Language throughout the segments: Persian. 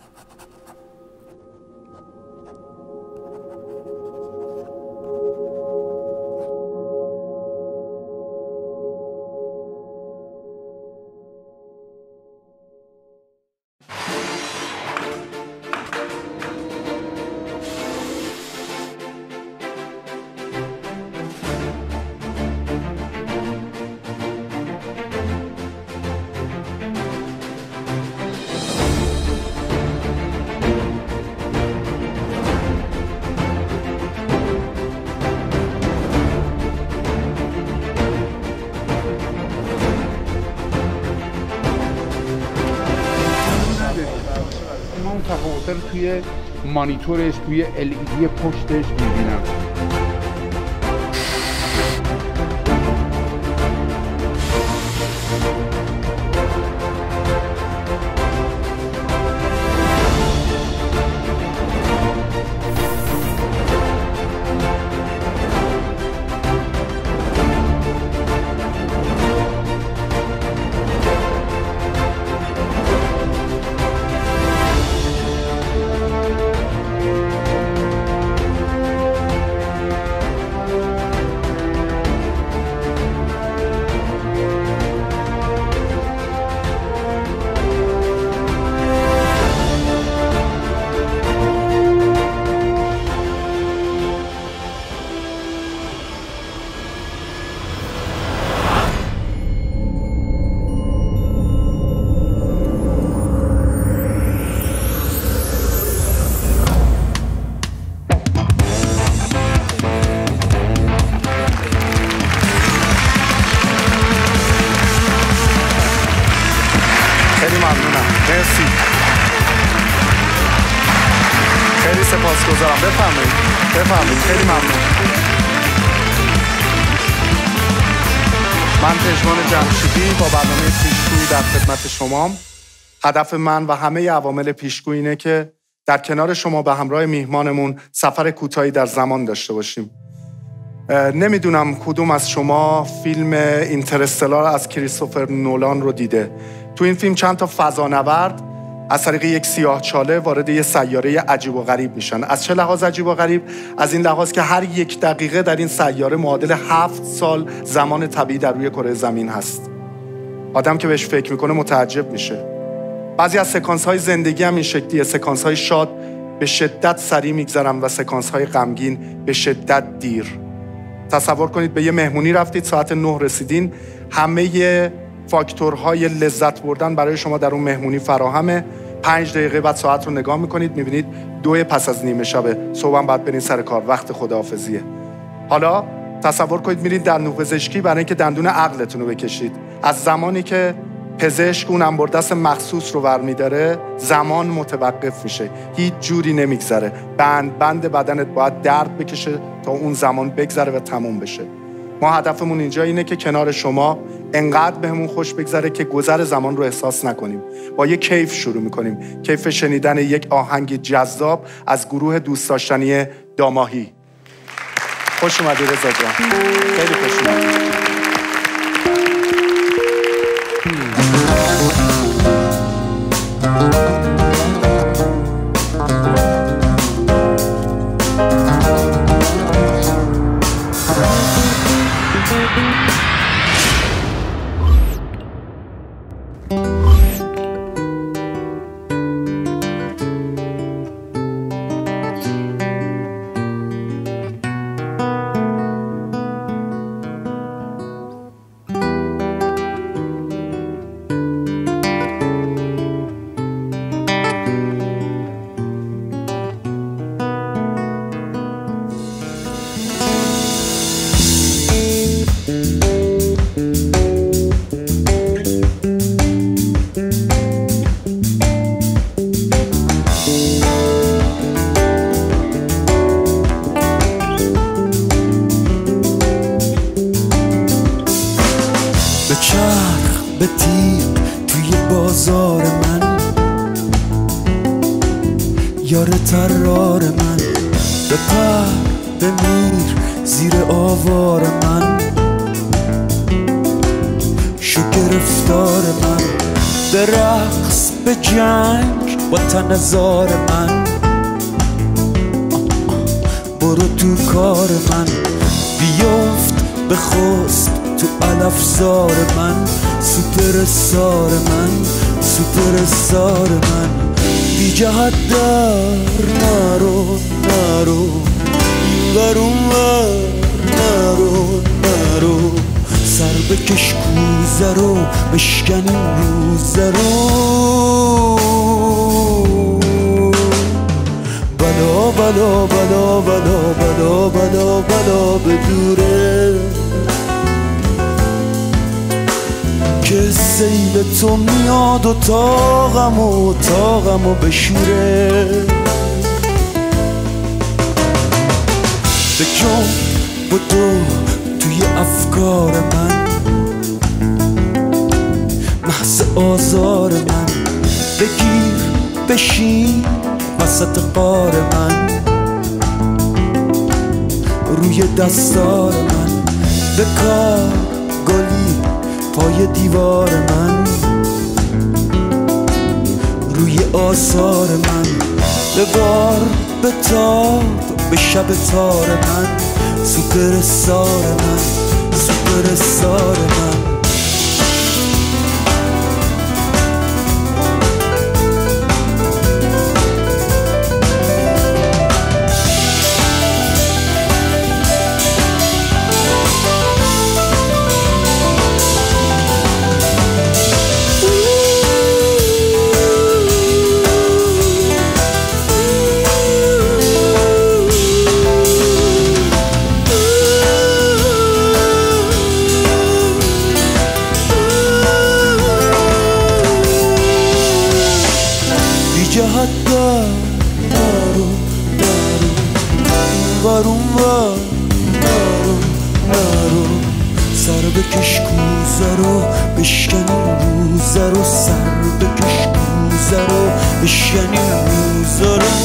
تفاوت‌ها رو توی مانیتورش، توی LED پشتش می‌بینم. خیلی ممنونم. مرسی. خیلی سپاسگزارم. بفرمایید. خیلی ممنون. من پژمان جمشیدی با برنامه پیشگویی در خدمت شمام. هدف من و همه عوامل پیشگویی اینه که در کنار شما به همراه میهمانمون سفر کوتاهی در زمان داشته باشیم. نمیدونم کدوم از شما فیلم اینترستلار از کریستوفر نولان رو دیده. تو این فیلم چند تا فضانورد از طریق یک سیاهچاله وارد یه سیاره عجیب و غریب میشن. از چه لحاظ عجیب و غریب؟ از این لحاظ که هر یک دقیقه در این سیاره معادل 7 سال زمان طبیعی در روی کره زمین هست. آدم که بهش فکر میکنه متعجب میشه. بعضی از سکانس‌های زندگی هم این شکلیه. سکانس‌های شاد به شدت سریع میگذرن و سکانس‌های غمگین به شدت دیر. تصور کنید به یه مهمونی رفتید، ساعت 9 رسیدین، همه فاکتورهای لذت بردن برای شما در اون مهمونی فراهمه. 5 دقیقه بعد ساعت رو نگاه میکنید، میبینید 2 پس از نیمه شبه، صبح هم باید برین سر کار، وقت خداحافظیه. حالا تصور کنید میرید دندونپزشکی برای اینکه دندون عقلتون رو بکشید. از زمانی که پزشک اون انبردست مخصوص رو برمیداره زمان متوقف میشه، هیچ جوری نمیگذره. بند بدنت باید درد بکشه تا اون زمان بگذره و تموم بشه. ما هدفمون اینجا اینه که کنار شما انقدر بهمون خوش بگذره که گذر زمان رو احساس نکنیم. با یک کیف شروع میکنیم، کیف شنیدن یک آهنگ جذاب از گروه دوست داشتنی داماهی. خوش اومدی رضا جان. خیلی خوش اومدی. به تیغ توی بازار من، یار ترار من، به پر بمیر زیر آوار من، شو گرفتار من، به رقص به جنگ وطن زار من، برو تو کار من، بیافت بخواست تو علفزار من، سوپر سار من، سوپر سار من. بی جهت در نرو نرو، اینور اونور نرو نرو، سر بکش کوزه رو بشکن این روزه رو. بلا بلا بلا بلا بلا بلا بلا بدوره که سیل تو میاد و تاغمو بشوره. بجنب بدو توی افکار من، محض آزار من، بگیر بشین وسط قار من، روی دستار من، بکار گلی پای دیوار من، روی آثار من، ببار بتاب به شب تار من، سوپر سار من، سوپر سار من. جهت در نرو نرو، اینور اونور نرو نرو، سر بکش کوزه رو بشکن این روزه رو، سر بکش کوزه رو بشکن این روزه رو.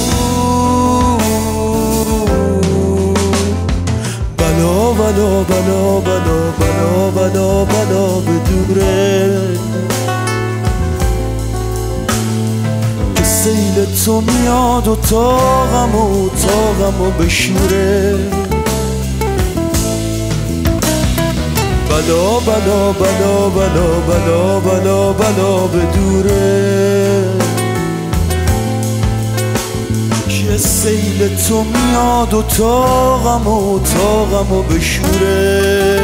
بلا بلا بلا بلا بلا بلا بلا بدوره سیل تو میاد و تاغمو بشوره. بلا بلا بلا بلا بلا بلا بلا بدوره که سیل تو میاد و تاغمو بشوره،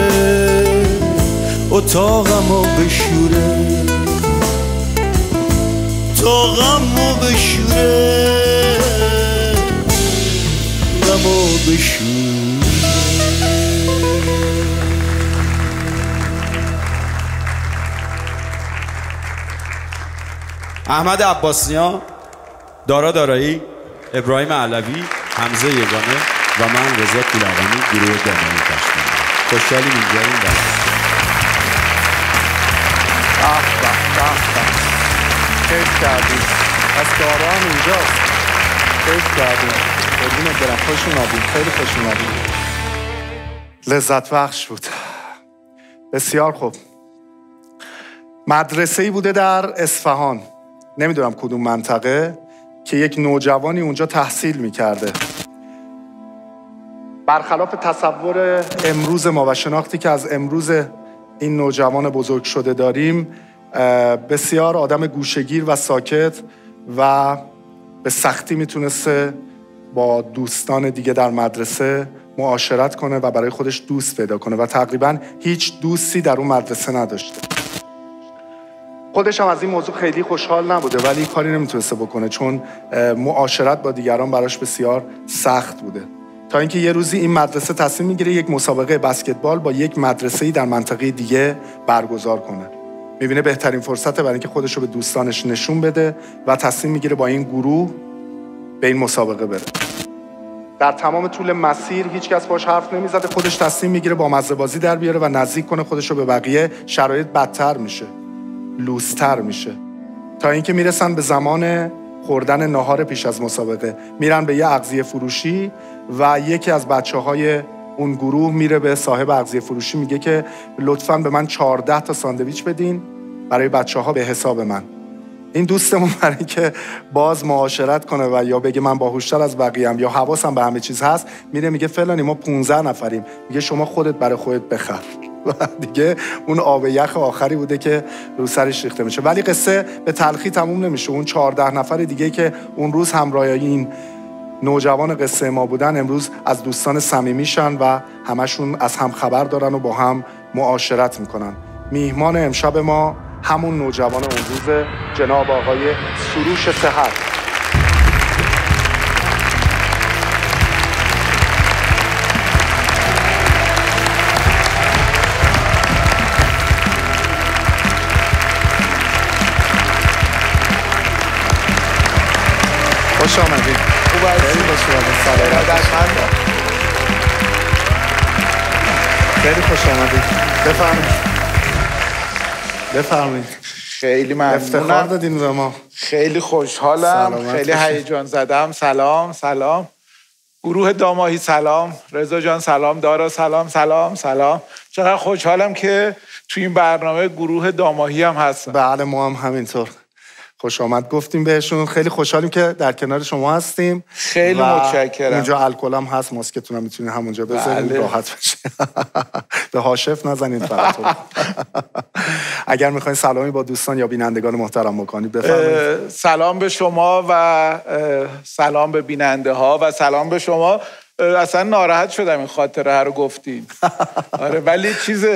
اتاقمو بشوره، غمو بشوره، غمو بشوره. احمد عباسیان، دارا دارایی، ابراهیم علوی، حمزه یگانه و من رضا طولقمی گروه دامنی تشکیل میدیم. خوشحالیم اینجاییم. کیف کردیم. از دارا هم اینجاست. کیف کردیم. قربونت برم. خوش اومدیم. خیلی خوش اومدیم. لذت بخش بود. بسیار خوب. مدرسه‌ای بوده در اصفهان، نمیدونم کدوم منطقه، که یک نوجوانی اونجا تحصیل میکرده. برخلاف تصور امروز ما و شناختی که از امروز این نوجوان بزرگ شده داریم، بسیار آدم گوشه‌گیر و ساکت و به سختی میتونسته با دوستان دیگه در مدرسه معاشرت کنه و برای خودش دوست پیدا کنه و تقریبا هیچ دوستی در اون مدرسه نداشته. خودش هم از این موضوع خیلی خوشحال نبوده، ولی کاری نمیتونسته بکنه چون معاشرت با دیگران براش بسیار سخت بوده. تا اینکه یه روزی این مدرسه تصمیم میگیره یک مسابقه بسکتبال با یک مدرسه‌ای در منطقه دیگه برگزار کنه. میبینه بهترین فرصته برای اینکه خودش رو به دوستانش نشون بده و تصمیم میگیره با این گروه به این مسابقه بره. در تمام طول مسیر هیچ کس باش حرف نمیزده، خودش تصمیم میگیره با مزه‌بازی در بیاره و نزدیک کنه خودش رو به بقیه. شرایط بدتر میشه، لوستر میشه، تا اینکه میرسن به زمان خوردن ناهار پیش از مسابقه. میرن به یه اغذیه فروشی و یکی از بچه‌های اون گروه میره به صاحب اغذیه فروشی میگه که لطفاً به من 14 تا ساندویچ بدین برای بچه‌ها به حساب من. این دوستمون برای که باز معاشرت کنه و یا بگه من باهوشتر از بقیه‌ام یا حواسم به همه چیز هست، میره میگه فلانی ما 15 نفریم، میگه شما خودت برای خودت بخر. و دیگه اون آب یخ آخری بوده که رو سرش ریخته میشه. ولی قصه به تلخی تموم نمیشه. اون 14 نفر دیگه که اون روز همراه این نوجوان قصه ما بودن امروز از دوستان صمیمیشن و همشون از هم خبر دارن و با هم معاشرت میکنن. میهمان امشب ما همون نوجوان اون روز، جناب آقای سروش صحت. خوش آمدید. خوب هستید؟ خیلی خوش آمدید. بفرمایید. خیلی ممنونم. افتخار دادین به ما. خیلی خوشحالم. خیلی هیجان زدم. سلام. گروه داماهی سلام. رضا جان سلام. دارا سلام. چقدر خوشحالم که توی این برنامه گروه داماهی هم هستم. بله ما هم همینطور. خوش آمد گفتیم بهشون. خیلی خوشحالیم که در کنار شما هستیم. خیلی متشکرم. اونجا الکل هم هست، ماسکتون هم میتونید همونجا بذارید. بله. راحت بشه. به هاشف نزنید فقط. اگر میخواین سلامی با دوستان یا بینندگان محترم بکنید بفرمایید. سلام به شما و سلام به بیننده ها و سلام به شما. اصلا ناراحت شدم این خاطره رو گفتین. آره ولی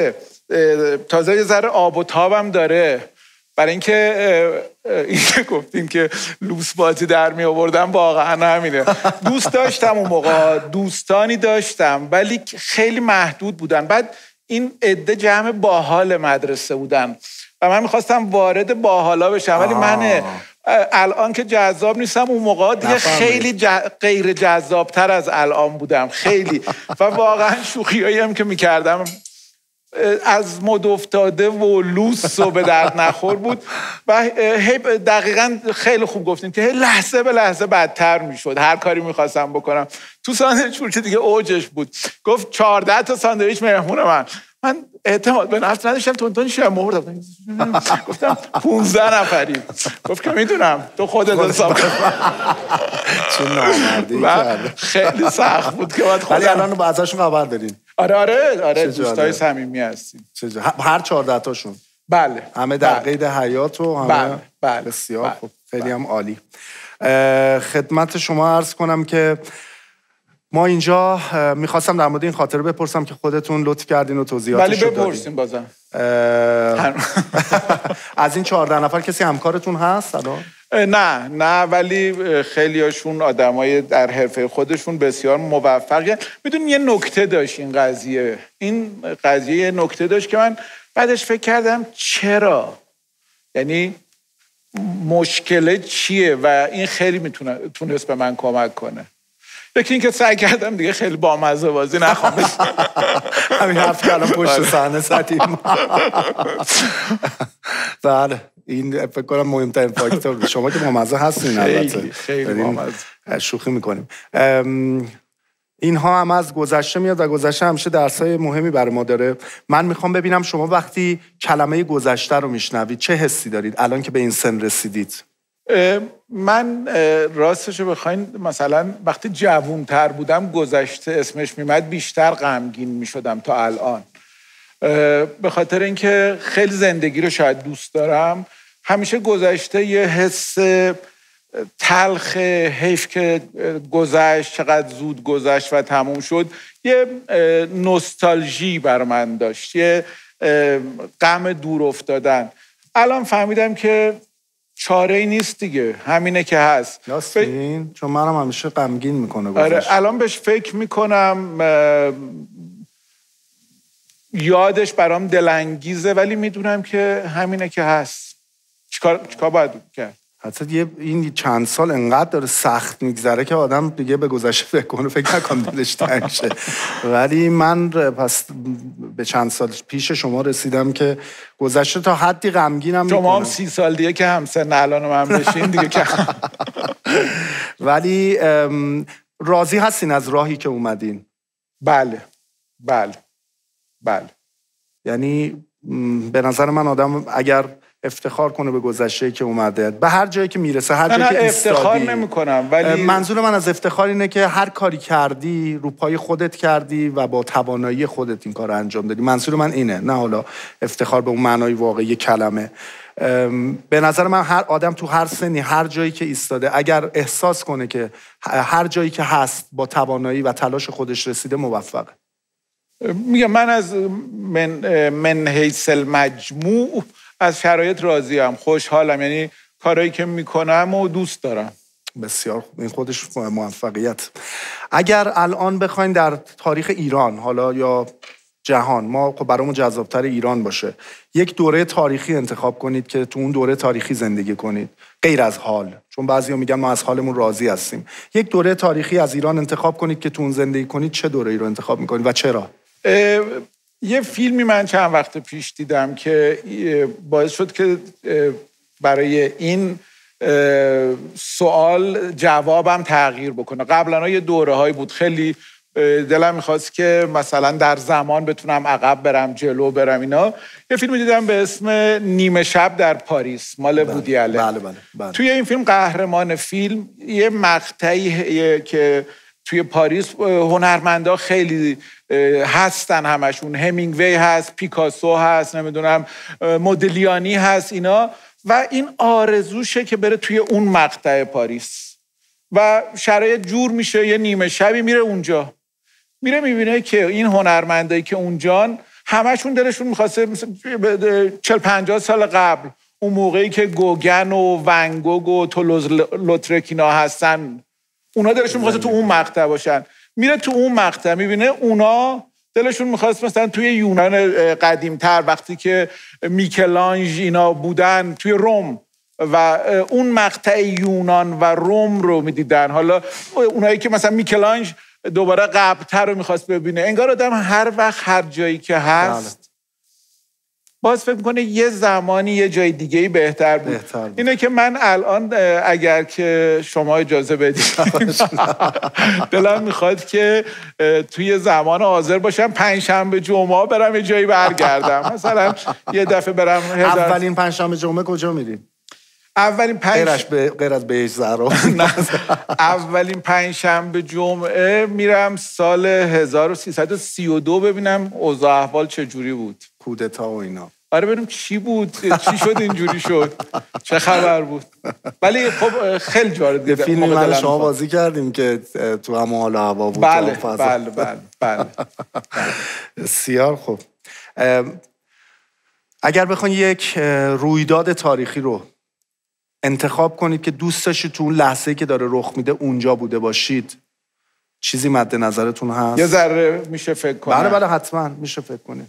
تازه یه ذره آب و تابم داره. برای اینکه گفتین که لوس بازی در می آوردم، واقعا همینه. دوست داشتم اون موقع، دوستانی داشتم ولی خیلی محدود بودن. بعد این عده جمع باحال مدرسه بودن و من میخواستم وارد باحالا بشم، ولی من الان که جذاب نیستم، اون موقع دیگه خیلی غیر جذابتر از الان بودم خیلی. و واقعا شوخیایی هم که میکردم از مد افتاده و لوس و به درد نخور بود و دقیقاً خیلی خوب گفتین که لحظه به لحظه بدتر میشد. هر کاری میخواستم بکنم. تو ساندویچ فروشی دیگه اوجش بود، گفت 14 تا ساندویچ مهمون من اعتماد به نفس نداشتم، تونتون شم موردم. گفتم 15 نفریم. گفت که میدونم تو خودت حساب کن. چه نامردی کرد. خیلی سخت بود که بعد ولی الان با ازشون خبر دارین؟ آره دوستای صمیمی هستیم. هر 14 تاشون؟ بله. همه در قید حیات و همه؟ بله. بسیار خوب. خیلی هم عالی. خدمت شما عرض کنم که ما اینجا میخواستم در مورد این خاطره بپرسم که خودتون لطف کردین و توضیحاتشو دادین. ولی بپرسیم بازم. از این 14 نفر کسی همکارتون هست الان؟ نه ولی خیلی هاشون آدمای در حرفه خودشون بسیار موفقه. میدونی یه نکته داشت این قضیه یه نکته داشت که من بعدش فکر کردم چرا، یعنی مشکل چیه و این خیلی تونست به من کمک کنه. یکی این که سعی کردم دیگه خیلی بامزه بازی نخوام. همین حرف که الان پشت صحنه زدیم. بله این فکر کنم مهمترین فاکتور. شما که بامزه هستین البته. خیلی بامزه. شوخی میکنیم. اینها هم از گذشته میاد و گذشته همیشه درسای مهمی برای ما داره. من میخوام ببینم شما وقتی کلمه گذشته رو میشنوید چه حسی دارید الان که به این سن رسیدید؟ من راستشو بخواین مثلا وقتی جوان‌تر بودم گذشته اسمش میمد بیشتر غمگین میشدم تا الان. به خاطر اینکه خیلی زندگی رو شاید دوست دارم، همیشه گذشته یه حس تلخ، حیف که گذشت، چقدر زود گذشت و تموم شد، یه نوستالژی بر من داشت، یه غم دور افتادن. الان فهمیدم که چاره‌ای نیست دیگه، همینه که هست. یاسمین چون منم همیشه غمگین میکنه گذشت. آره الان بهش فکر میکنم، یادش برام دلانگیزه، ولی میدونم که همینه که هست. چیکار باید کرد؟ حتی این چند سال انقدر داره سخت میگذره که آدم دیگه به گذشته فکر کنه، فکر نکنم دلش تنگ شه. ولی من پس به چند سال پیش شما رسیدم که گذشته تا حدی غمگینم میکنم. شما هم 30 سال دیگه که همسن الان من بشین دیگه که ولی راضی هستین از راهی که اومدین؟ بله. یعنی به نظر من آدم اگر افتخار کنه به گذشته که اومده، به هر جایی که میرسه، هر جایی که افتخار نمی‌کنم، ولی منظور من از افتخار اینه که هر کاری کردی رو پای خودت کردی و با توانایی خودت این کار انجام دادی. منظور من اینه، نه حالا افتخار به اون معنای واقعی کلمه. به نظر من هر آدم تو هر سنی، هر جایی که ایستاده، اگر احساس کنه که هر جایی که هست با توانایی و تلاش خودش رسیده، موفقه. میگم من از من حیث المجموع از شرایط راضیم، خوشحالم، یعنی کارهایی که میکنم و دوست دارم. بسیار خوب، این خودش موفقیت. اگر الان بخواین در تاریخ ایران حالا یا جهان، ما خب برامون جذابتر ایران باشه، یک دوره تاریخی انتخاب کنید که تو اون دوره تاریخی زندگی کنید، غیر از حال، چون بعضیا میگن ما از حالمون راضی هستیم. یک دوره تاریخی از ایران انتخاب کنید که تو اون زندگی کنید، چه دوره‌ای رو انتخاب میکنید و چرا؟ یه فیلمی من چند وقت پیش دیدم که باعث شد که برای این سوال جوابم تغییر بکنه. قبلا یه دوره‌هایی بود خیلی دلم میخواست که مثلا در زمان بتونم عقب برم، جلو برم. اینا یه فیلم دیدم به اسم نیمه شب در پاریس، مال وودی آلن. بله. توی این فیلم قهرمان فیلم یه مقطعی که توی پاریس هنرمندا خیلی هستن، همشون، همینگوی هست، پیکاسو هست، نمیدونم مودلیانی هست، اینا، و این آرزوشه که بره توی اون مقطع پاریس و شرایط جور میشه، یه نیمه شبی میره اونجا، میره میبینه که این هنرمندایی که اونجان همشون دلشون میخواسته 40-50 سال قبل، اون موقعی که گوگن و ونگوگ و تولوز لوترک اینا هستن، اونا دلشون میخواسته تو اون مقطع باشن. میره تو اون مقطع میبینه اونا دلشون میخواست مثلا توی یونان قدیمتر، وقتی که میکلانژ اینا بودن توی روم و اون مقطع یونان و روم رو میدیدن. حالا اونایی که مثلا میکلانژ دوباره قبل‌تر رو میخواست ببینه. انگار آدم هر وقت هر جایی که هست باز فکر میکنه یه زمانی یه جای دیگه‌ای بهتر بود. اینه که من الان اگر که شما اجازه بدید دلم میخواد که توی زمان حاضر باشم، پنجشنبه جمعه برم یه جایی برگردم، مثلا یه دفعه برم اولین پنجشنبه جمعه کجا میریم؟ غیر از بهش زهرا. اولین پنجشنبه جمعه میرم سال 1332 ببینم اوضاع احوال چجوری بود، کودتا و اینا. آره ببینم چی بود، چی شد اینجوری شد، چه خبر بود. ولی خب خیلی جالب دیدم. فیلمی من شما بازی کردیم که تو هم حال و هوا بود. بله. بسیار خوب. اگر بخواین یک رویداد تاریخی رو انتخاب کنید که دوست داشتید تو اون لحظه‌ای که داره رخ میده اونجا بوده باشید، چیزی مد نظرتون هست؟ یه ذره میشه فکر کنم. بله حتما میشه فکر کنید.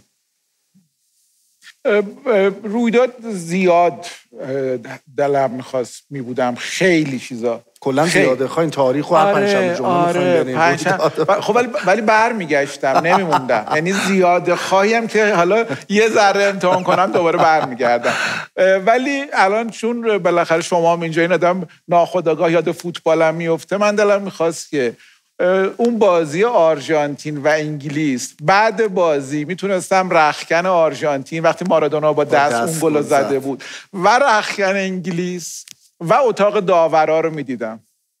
رویداد زیاد دلم میخواست میبودم، خیلی چیزا کلا زیاده خواهین تاریخ و هر پنجشنبه جمعه میخواین خب ولی برمیگشتم، نمیموندم. یعنی زیاده خواهیم که حالا یه ذره امتحان کنم دوباره برمیگردم. ولی الان چون بالاخره شما هم اینجا، این آدم ناخودآگاه یاد فوتبالم میفته، من دلم میخواست که اون بازی آرژانتین و انگلیس، بعد بازی میتونستم رختکن آرژانتین وقتی مارادونا با دست اون گل زده بود و رختکن انگلیس و اتاق داورا رو میدیدم.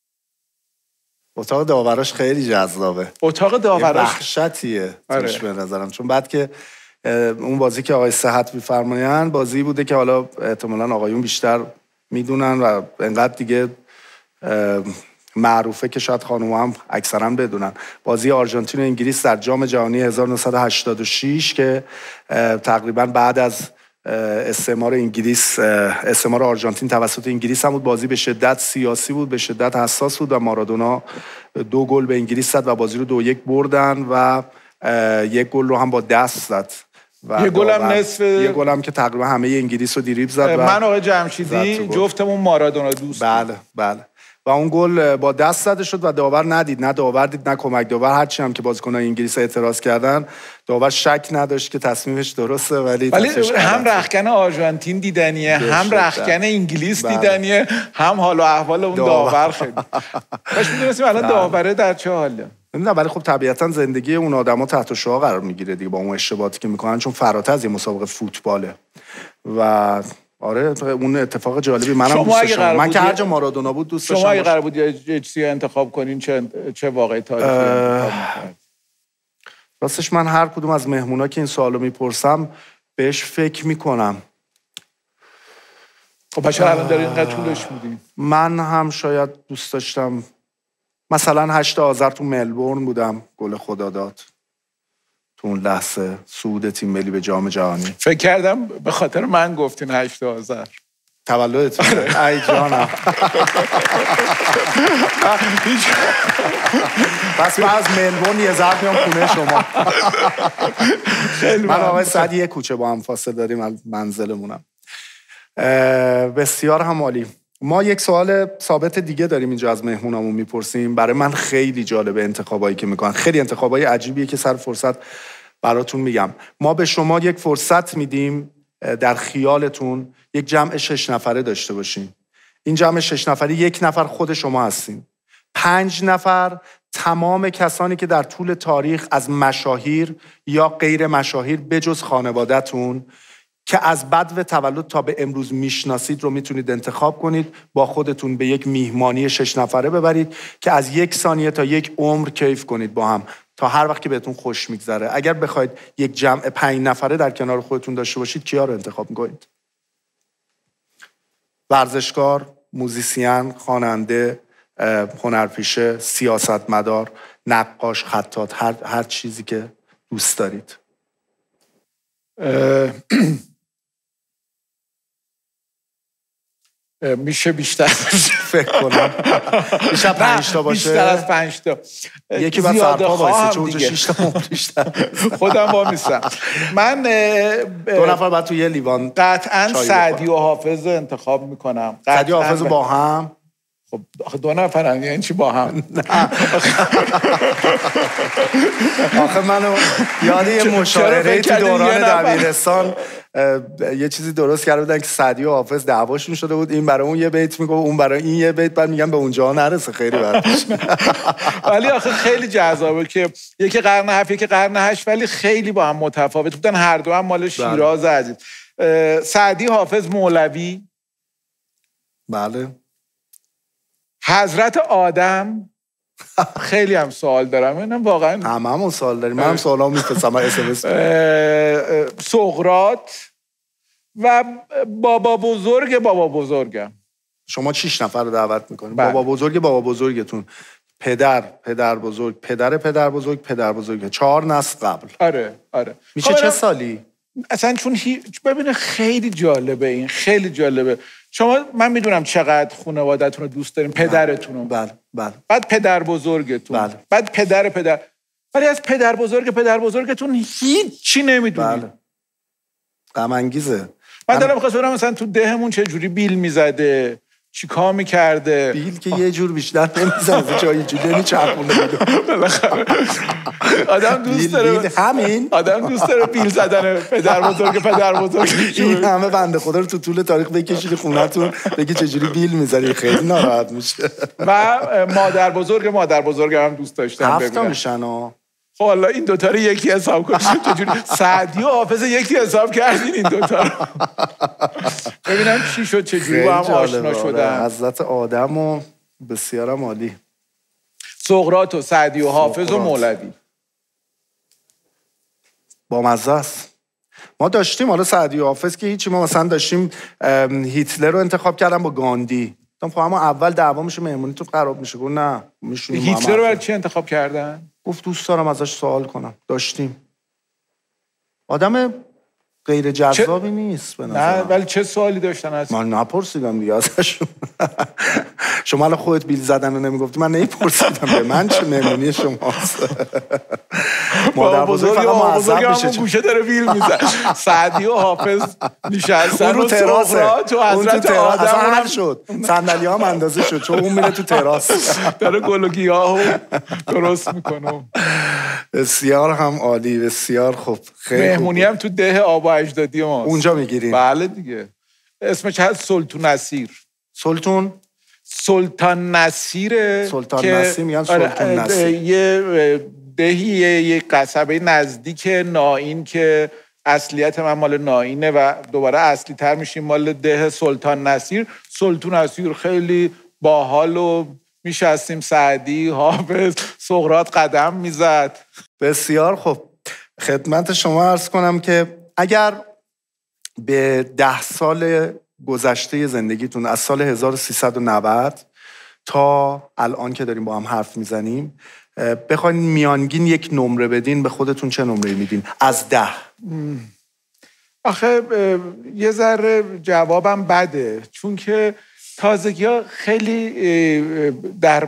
اتاق داوراش خیلی جذابه. اتاق داوراش وحشتیه توش به نظرم، چون بعد که اون بازی که آقای صحت میفرماین بازی بوده که حالا احتمالاً آقایون بیشتر میدونن و انقدر دیگه معروفه که شاید خانوم هم اکثرا بدونن. بازی آرژانتین و انگلیس در جام جهانی 1986 که تقریبا بعد از استعمار انگلیس، استعمار آرژانتین توسط انگلیس هم بود. بازی به شدت سیاسی بود، به شدت حساس بود و مارادونا 2 گل به انگلیس زد و بازی رو 2-1 بردن و 1 گل رو هم با دست زد. یه گل هم که تقریبا همه انگلیس رو دریبل زد. من آقای جمشیدی جفتمون مارادونا دوست. بله. و اون گل با دست زده شد و داور ندید، نه داور دید نه کمک داور. هرچی هم که بازیکنان انگلیس اعتراض کردن، داور شک نداشت که تصمیمش درسته. ولی هم رختکن آرژانتین دیدنیه، هم رختکن انگلیس دیدنیه، هم حال و احوال اون داور خیلی. باش می‌دونستیم الان داوره در چه حاله. نه ولی خب طبیعتا زندگی اون آدما تحت شعاع قرار میگیره دیگه با اون اشتباهاتی که میکنن، چون فراتر از یه مسابقه فوتباله و آره اون اتفاق جالبی منم شما دوست اگه داشتم. من که هر جا مارادونا بود دوست داشتم. شما اگه قرار بود یه چیزی انتخاب کنین چه واقعی تاریخی انتخاب می‌کنید؟ راستش من هر کدوم از مهمونا که این سوالو میپرسم بهش فکر میکنم. خب چرا الان دارین اینقدر طولش میدین؟ من هم شاید دوست داشتم مثلا 8 آذر تو ملبورن بودم، گل خدا داد تو اون لحظه صعود تیم ملی به جام جهانی. فکر کردم به خاطر من گفتین 8 آذر تولدت. ای جانم. پس من از ملبورن یه ضرب میام خونه شما. من آقای سعدی یه کوچه با هم فاصله داریم از منزلمونم. بسیار هم عالی. ما یک سوال ثابت دیگه داریم اینجا از مهمونامون میپرسیم. برای من خیلی جالبه انتخابایی که میکنن، خیلی انتخابای عجیبیه که سر فرصت براتون میگم. ما به شما یک فرصت میدیم در خیالتون یک جمع 6 نفره داشته باشین. این جمع 6 نفری 1 نفر خود شما هستین، 5 نفر تمام کسانی که در طول تاریخ از مشاهیر یا غیر مشاهیر بجز خانواده‌تون که از بدو تولد تا به امروز میشناسید رو میتونید انتخاب کنید، با خودتون به یک میهمانی 6 نفره ببرید که از 1 ثانیه تا 1 عمر کیف کنید با هم تا هر وقت که بهتون خوش میگذره. اگر بخواید یک جمع 5 نفره در کنار خودتون داشته باشید کیا رو انتخاب میکنید؟ ورزشکار، موزیسین، خواننده، هنرپیشه، سیاستمدار، نقاش، خطاط، هر چیزی که دوست دارید. میشه بیشتر فکر کنم میشه 5 تا باشه. بیشتر از 5 تا. یکی بعد سرپا وایسه چون 6 تا بیشتر. خودم با میستم. من 2 نفر بعد تو یه لیوان قطعا سعدی و حافظ انتخاب میکنم. سعدی و حافظ با هم. خب آخه 2 نفرن یعنی چی با هم؟ آخه منو یاد یه مشاعره تو دوران دبیرستان یه چیزی درست کرده بودن که سعدی و حافظ دعواشون شده بود، این برای اون یه بیت میگه اون برای این یه بیت، بعد میگن به اونجا نرسه خیلی بعدش. ولی آخه خیلی جذابه که یکی قرن 7 یکی قرن 8 ولی خیلی با هم متفاوت بودن، هر دو هم مال شیراز عزیز. سعدی، حافظ، مولوی. بله. حضرت آدم. خیلی هم سوال دارم، اینم واقعا هممون سوال داریم. من هم سوالام میفرستم اس ام اس. سقراط و بابا بزرگم. شما 6 نفر رو دعوت میکنید. بابا بزرگتون، پدر بزرگ، پدر بزرگ، 4 نسل قبل. آره. میشه چه سالی؟ اصلا چون ببینه خیلی جالبه، این خیلی جالبه. شما من میدونم چقدر خانواده‌تون رو دوست دارین، پدرتون رو. بله. بعد پدر بزرگتون. بله. بعد پدر. ولی از پدر بزرگتون هیچی نمیدونید. بله. غم انگیزه. من دارم می‌خواستم بدونم مثلا تو دهمون چه جوری بیل میزده، چی کار میکرده. بیل که یه جور بیشتر نمیزنه، جایی جوری نمیچرخونه. آدم دوست داره همین. آدم دوست داره بیل زدن پدر بزرگ. این همه بنده خدا رو تو طول تاریخ بکشید خونتون بگی چه جوری بیل میزنی، خیلی ناراحت میشه. و مادر بزرگ هم دوست داشتم ببینم. 7 تا میشن ها. خب حالا این دوتا رو یکی حساب کنید. چجوری سعدی و حافظ یکی حساب کردین این دوتا رو؟ ببینم چی شد، چجوری با هم آشنا شدن. حضرت آدم و بسیارم عالی. سقراط و سعدی و حافظ و مولوی. با مزه است. ما داشتیم حالا سعدی و حافظ که هیچی، ما مثلا داشتیم هیتلر رو انتخاب کردم با گاندی. گفتم خب اما اول دعوا میشه، مهمونیتون خراب میشه. گفت نه میشونیم. هیتلر رو برای چی انتخاب کردن؟ گفت دوست دارم ازش سوال کنم. داشتیم. آدم غیر جذابی نیست به نظرم. نه ولی چه سوالی داشتن از من نپرسیدم دیگه ازشون. شما الان خودت بیل زدن رو نمیگفتی، من نمیپرسیدم به من چه مهمونی شماست. مادر بزرگ فقط معذب میشه چون گوشه داره بیل میزن. سعدی و حافظ نشستن رو تراس تو حضرت آدم هم شد، صندلی هم اندازه شد چون اون میره تو تراس داره گل و گیاهو درست میکنه. بسیار هم عالی، بسیار خوب. خیلی مهمونی هم تو ده آب و اجدادی ماست. اونجا میگیریم. بله دیگه. اسمش هست سلطان نصیر. سلطان نصیره. سلطان نصیر میگن سلطان نصیر. یه دهیه، یه قصبه نزدیک نائین که اصلیت من مال ناینه و دوباره اصلی تر میشیم مال ده سلطان نصیر. سلطان نصیر خیلی باحال و میشستیم سعدی، حافظ، سقراط قدم میزد. بسیار خب، خدمت شما عرض کنم که اگر به 10 سال گذشته زندگیتون از سال 1390 تا الان که داریم با هم حرف میزنیم بخواین میانگین یک نمره بدین، به خودتون چه نمره میدین از 10؟ آخه یه ذره جوابم بده، چون که تازگی‌ها خیلی در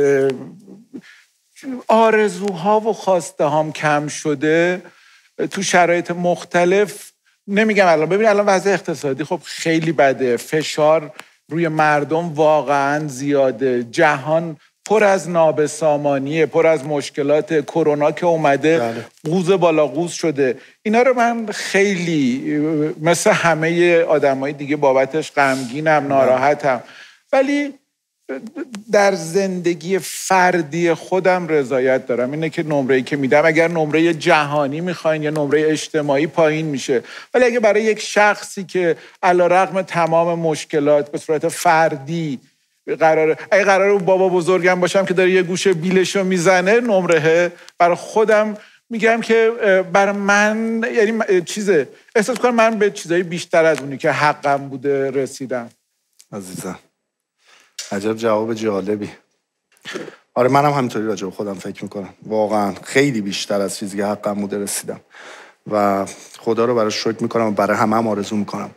آرزوها و خواسته هام کم شده تو شرایط مختلف. نمیگم الان، ببین الان وضع اقتصادی خب خیلی بده، فشار روی مردم واقعا زیاده، جهان پر از نابسامانیه، پر از مشکلات، کرونا که اومده قوز بالا قوز شده. اینا رو من خیلی مثل همه آدمای دیگه بابتش غمگینم، ناراحتم، ولی در زندگی فردی خودم رضایت دارم. اینه که نمره‌ای که میدم، اگر نمره جهانی میخواین یا نمره اجتماعی پایین میشه، ولی اگه برای یک شخصی که علیرغم تمام مشکلات به صورت فردی اگه قراره بابا بزرگم باشم که داره یه گوشه بیلشو میزنه، نمره برای خودم میگم که برای من یعنی احساس کنم من به چیزایی بیشتر از اونی که حقم بوده رسیدم. عزیزم عجب جواب جالبی. آره منم همینطوری راجع به خودم فکر میکنم، واقعا خیلی بیشتر از چیزی که حقم بوده رسیدم و خدا رو براش شکر میکنم و برای همه آرزو میکنم.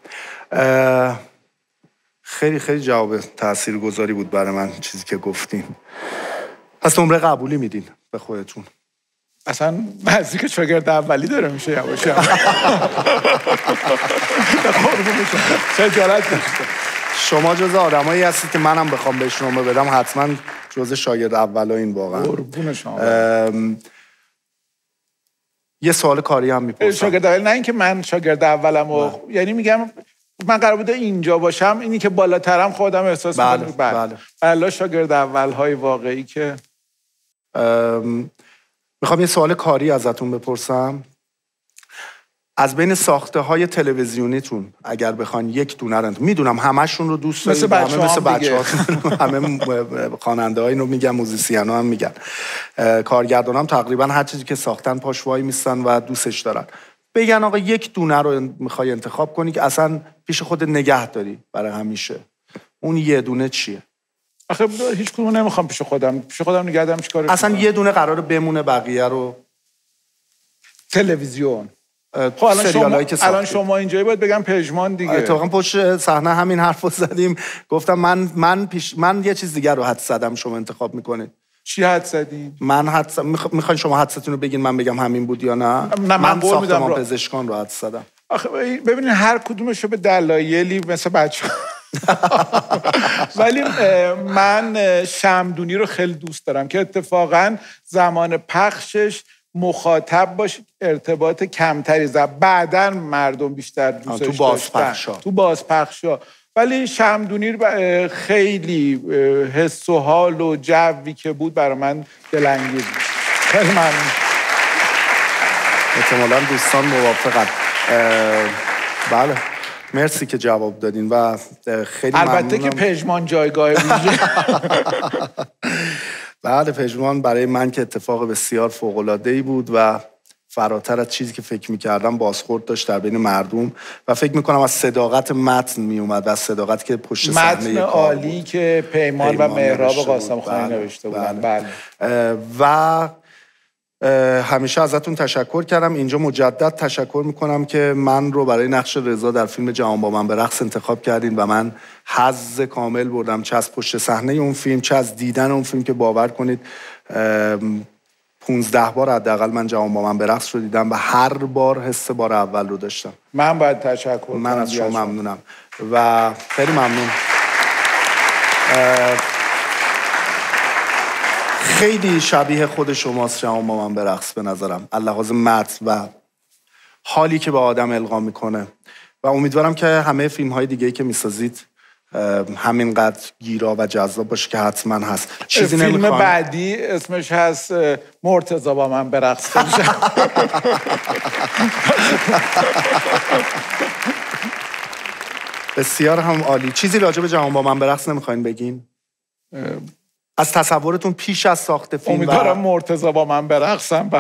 خیلی خیلی جواب تاثیرگذاری بود برای من چیزی که گفتین. پس نمره قبولی میدین به خودتون؟ اصلا نزدیک شاگرد اولی داره میشه یواشی. شما جز آدمایی هستید که منم بخوام بهش نمره بدم حتما جز شاگرد اولایین. واقعا قربون شما. یه سوال کاری هم میپرسم. شاگرد اول، نه اینکه من شاگرد اولم و یعنی میگم من قرار بوده اینجا باشم، اینی که بالاترم خودم احساس میکنم. بله شاگرد اولهای واقعی که میخوام یه سوال کاری ازتون بپرسم. از بین ساخته های تلویزیونیتون اگر بخواین یک دونه رو، میدونم همشون رو دوست دارید، مثل بچه‌هاتون، همه خواننده ها اینو میگن، موزیسین ها هم میگن، کارگردان هم تقریبا هر چیزی که ساختن پاش وای میستن و دوستش دارن. بگن آقا یک دونه رو میخوای انتخاب کنی که اصلا پیش خود نگه داری برای همیشه، اون یه دونه چیه؟ آخه هیچ کدوم نمیخوام پیش خودم نگه دارم. چیکار اصلا یه دونه قراره بمونه، بقیه رو تلویزیون. خب الان شما اینجایی باید بگم پژمان دیگه. اتفاقا پشت صحنه همین حرفو زدیم، گفتم من یه چیز دیگه رو حد زدم، شما انتخاب میکنید. چی حد زدی؟ من حد میخواین شما حدستون رو بگین من بگم همین بود یا نه؟ من ساختمان پزشکان رو حد زدم. آخه ببینید هر کدومشو به دلایلی مثل بچه‌ها. ولی من شمدونی رو خیلی دوست دارم که اتفاقا زمان پخشش مخاطب باشه، ارتباط کمتری بعداً مردم بیشتر دوستش داشتن تو بازپخشا. ولی شمدونی خیلی حس و حال و جوی که بود برای من دلانگیز بود. خیلی ممنون. احتمالاً دوستان موافقن. بله مرسی که جواب دادین و خیلی ممنونم. البته که پژمان جایگاه ویژه. بله پژمان برای من که اتفاق بسیار فوق‌العاده‌ای بود و فراتر از چیزی که فکر می‌کردم بازخورد داشت در بین مردم و فکر می‌کنم از صداقت متن میومد و از صداقتی که پشت صحنه متن عالی که پیمان و مهراب قاسم‌خانی نوشته بودن. بله. و همیشه ازتون تشکر کردم. اینجا مجدد تشکر میکنم که من رو برای نقش رضا در فیلم جهان با من به رقص انتخاب کردین و من حظ کامل بردم، چه از پشت صحنه اون فیلم، چه از دیدن اون فیلم که باور کنید 15 بار حداقل من جهان با من به رقص رو دیدم و هر بار حس بار اول رو داشتم. من باید تشکر کنم. من از شما ممنونم و خیلی ممنون. خیلی شبیه خود شماست جهان با من به رقص به نظرم، لحاظ متن و حالی که به آدم القا میکنه و امیدوارم که همه فیلم های دیگه‌ای که میسازید همینقدر گیرا و جذاب باشه که حتما هست. چیزی فیلم نمیخوام. بعدی اسمش هست مرتضی با من برقص. بسیار هم عالی. چیزی راجع به جهان با من برقص نمیخواین بگین؟ از تصورتون پیش از ساخت فیلم. امیدوارم مرتضی با من برقصم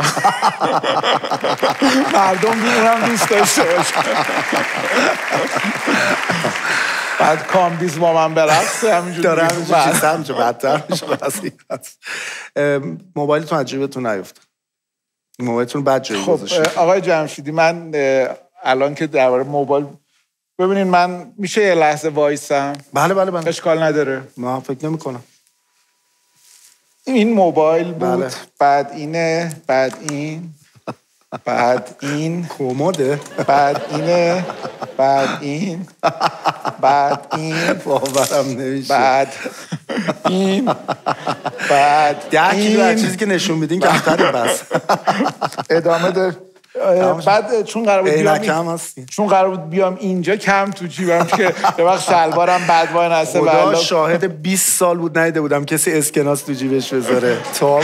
مردم بینونم دوست داشته باشن. بعد کامبیز با من برقصه همینجور داره همینجور چیز همینجور بدتر میشه وضعیت. موبایلتون از جیبتون نیفته. موبایلتون بد جایی گذاشتید. آقای جمشیدی من الان که درباره موبایل ببینین من میشه یه لحظه وایسم؟ بله. اشکال نداره. ما فکر نمی‌کنم. این موبایل بود. بله. بعد اینه، بعد این، بعد این کموده، بعد اینه، بعد این، بعد این، باورم نمیشه، بعد این، بعد 10 کیلو از چیزی که نشون میدین کمتره بس. ادامه ده. بعد چون قرار بود بیام اینجا کم تو جیبم که به وقت شلوارم بدوای نسته. خدا شاهد 20 سال بود ندیده بودم کسی اسکناس تو جیبش بذاره. تو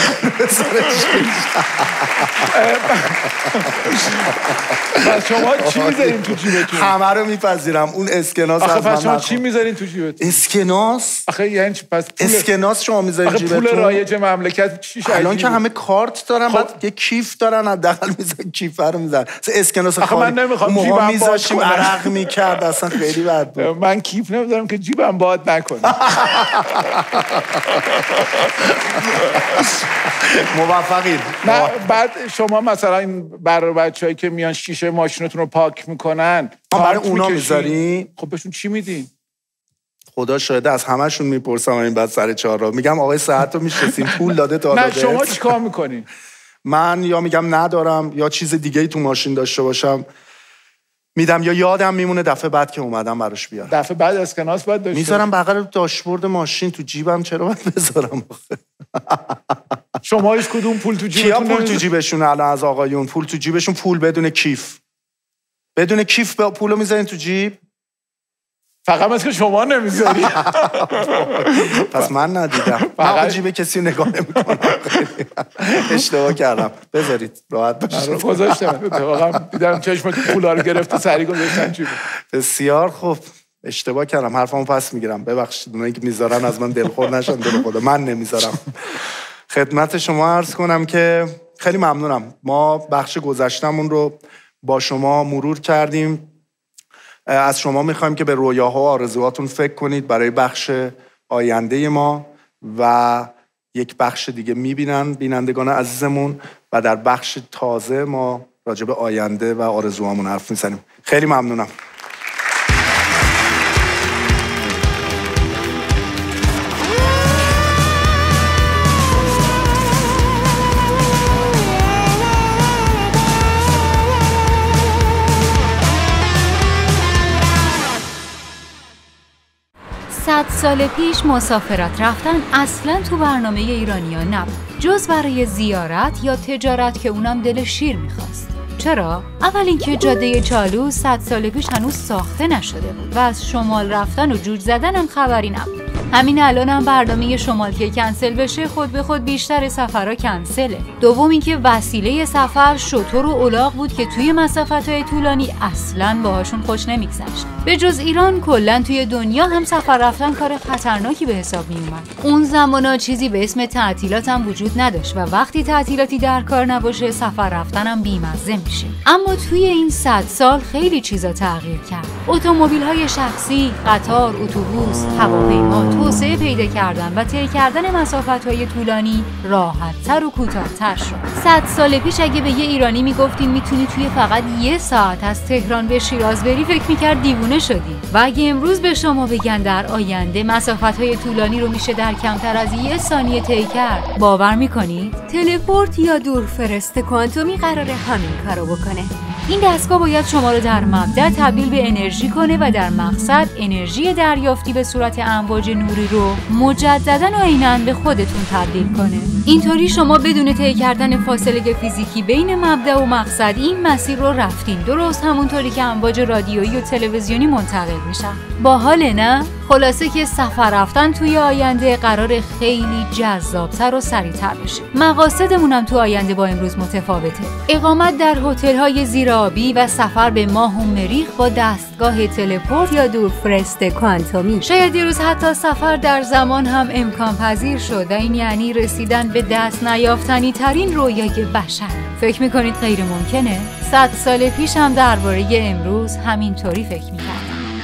شما چی میذارین تو جیبتون؟ همه رو میپذیرم. اون اسکناس از من شما چی میذارین تو جیبتون؟ اسکناس؟ آخه یعنی چی؟ پس اسکناس شما میذارین جیبتون؟ پول رایج مملکت چیش عجیبه. الان که همه کارت دارن بعد یه کیف دارن حداقل میذارن کیف رو میذارن. اسکناس خالی من نمیخوام جیبم میذاشیم عرق میکرد اصلا خیلی بد بود. من کیف نمیذارم که جیبم باد نکنه. موفقید. نه بعد شما مثلا این برای بچه‌ای که میان شیشه ماشینتون رو پاک میکنن برای اونا میذارین؟ خب بهشون چی میدین؟ خدا شاهده از همه‌شون میپرسم این بعد سر 4 راه میگم آقای صحت رو میشناسین پول داده تا نه شما چیکار میکنین؟ من یا میگم ندارم یا چیز دیگه‌ای تو ماشین داشته باشم میدم یا یادم میمونه دفعه بعد که اومدم براش بیارم. دفعه بعد اسکناس باید داشته میذارم بغل داشبورد ماشین. تو جیبم چرا باید بذارم آخه؟ شما هیچ کدوم پول تو جیبتون؟ کیا پول تو جیبشون الان از آقایون؟ پول تو جیبشون، پول بدون کیف. بدون کیف پولو میذارین تو جیب؟ فقط مثل که شما نمیذاری. پس من ندیدم. من جیب کسی رو نگاه نمی‌کنم. اشتباه کردم. بذارید راحت باشید. گذاشتم. واقعا دیدم چشمتون پولا رو گرفته سری گذاشتم جیب. بسیار خوب. اشتباه کردم. حرفمو پس میگیرم. ببخشید اونایی که میذارن از من دلخور نشن. دل خدا من نمیذارم. خدمت شما عرض کنم که خیلی ممنونم. ما بخش گذشتمون رو با شما مرور کردیم. از شما میخوایم که به رویاها و آرزوهاتون فکر کنید برای بخش آینده ما و یک بخش دیگه میبینن بینندگان عزیزمون و در بخش تازه ما راجع به آینده و آرزوهامون حرف میزنیم. خیلی ممنونم. صد سال پیش مسافرت رفتن اصلا تو برنامه ایرانی‌ها نبود، جز برای زیارت یا تجارت که اونم دل شیر میخواست. چرا؟ اول اینکه جاده چالوس 100 سال پیش هنوز ساخته نشده بود و از شمال رفتن و جوج زدن هم خبری نبود. همین الان هم برنامه شمال که کنسل بشه خود به خود بیشتر سفرها کنسله. دوم اینکه وسیله سفر شتر و الاغ بود که توی مسافت‌های طولانی اصلاً باهاشون خوش نمیگذشت. به جز ایران کلاً توی دنیا هم سفر رفتن کار خطرناکی به حساب می اومد. اون زمانا چیزی به اسم تعطیلات هم وجود نداشت و وقتی تعطیلاتی در کار نباشه سفر رفتن هم بی‌مزه میشه. اما توی این 100 سال خیلی چیزا تغییر کرد. اتومبیل‌های شخصی، قطار، اتوبوس، هواپیما توسعه پیدا کردن و طی کردن مسافت‌های طولانی راحت‌تر و کوتاه‌تر شد. 100 سال پیش اگه به یه ایرانی میگفتین میتونی توی فقط 1 ساعت از تهران به شیراز بری فکر می‌کرد دیوونه شدی. و اگه امروز به شما بگن در آینده مسافت‌های طولانی رو میشه در کمتر از 1 ثانیه طی کرد، باور می‌کنید؟ تلپورت یا دورفرست کوانتومی قراره همین کارو بکنه. این دستگاه باید شما رو در مبدأ تبدیل به انرژی کنه و در مقصد انرژی دریافتی به صورت امواج نوری رو مجدداً و عیناً به خودتون تبدیل کنه. اینطوری شما بدون طی کردن فاصله فیزیکی بین مبدأ و مقصد این مسیر رو رفتین، درست همونطوری که امواج رادیویی و تلویزیونی منتقل میشن. باحاله نه؟ خلاصه که سفر رفتن توی آینده قرار خیلی جذابتر و سریعتر بشه. مقاصدمون هم تو آینده با امروز متفاوته. اقامت در هتل‌های زیرآبی و سفر به ماه و مریخ با دستگاه تلپورت یا دورفرست کوانتومی. شاید یه روز حتی سفر در زمان هم امکان پذیر شد و این یعنی رسیدن به دست نیافتنی ترین رویای بشر. فکر میکنید غیر ممکنه؟ 100 سال پیش هم درباره امروز همینطوری فکر میکردم.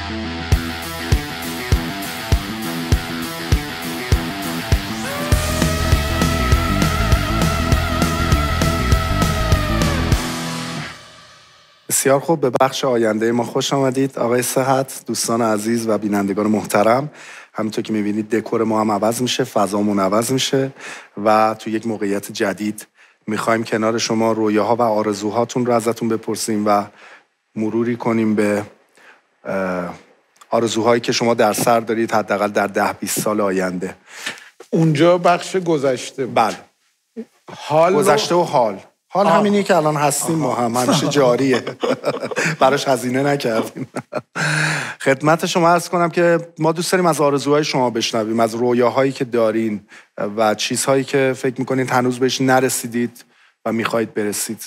بسیار خوب، به بخش آینده ما خوش آمدید. آقای صحت، دوستان عزیز و بینندگان محترم، همینطور که میبینید دکور ما هم عوض میشه، فضامون عوض میشه و تو یک موقعیت جدید میخوایم کنار شما رویاها و آرزوهاتون رو ازتون بپرسیم و مروری کنیم به آرزوهایی که شما در سر دارید حداقل در 10-20 سال آینده. اونجا بخش گذشته بود. بله، حال گذشته و حال همینی که الان هستیم ما هم همیشه جاریه. براش هزینه نکردیم. خدمت شما عرض کنم که ما دوست داریم از آرزوهای شما بشنویم، از رویاهایی که دارین و چیزهایی که فکر میکنید هنوز بهش نرسیدید و میخواید برسید.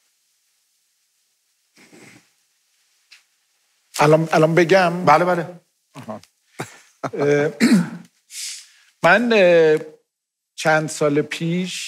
الان بگم؟ بله. من چند سال پیش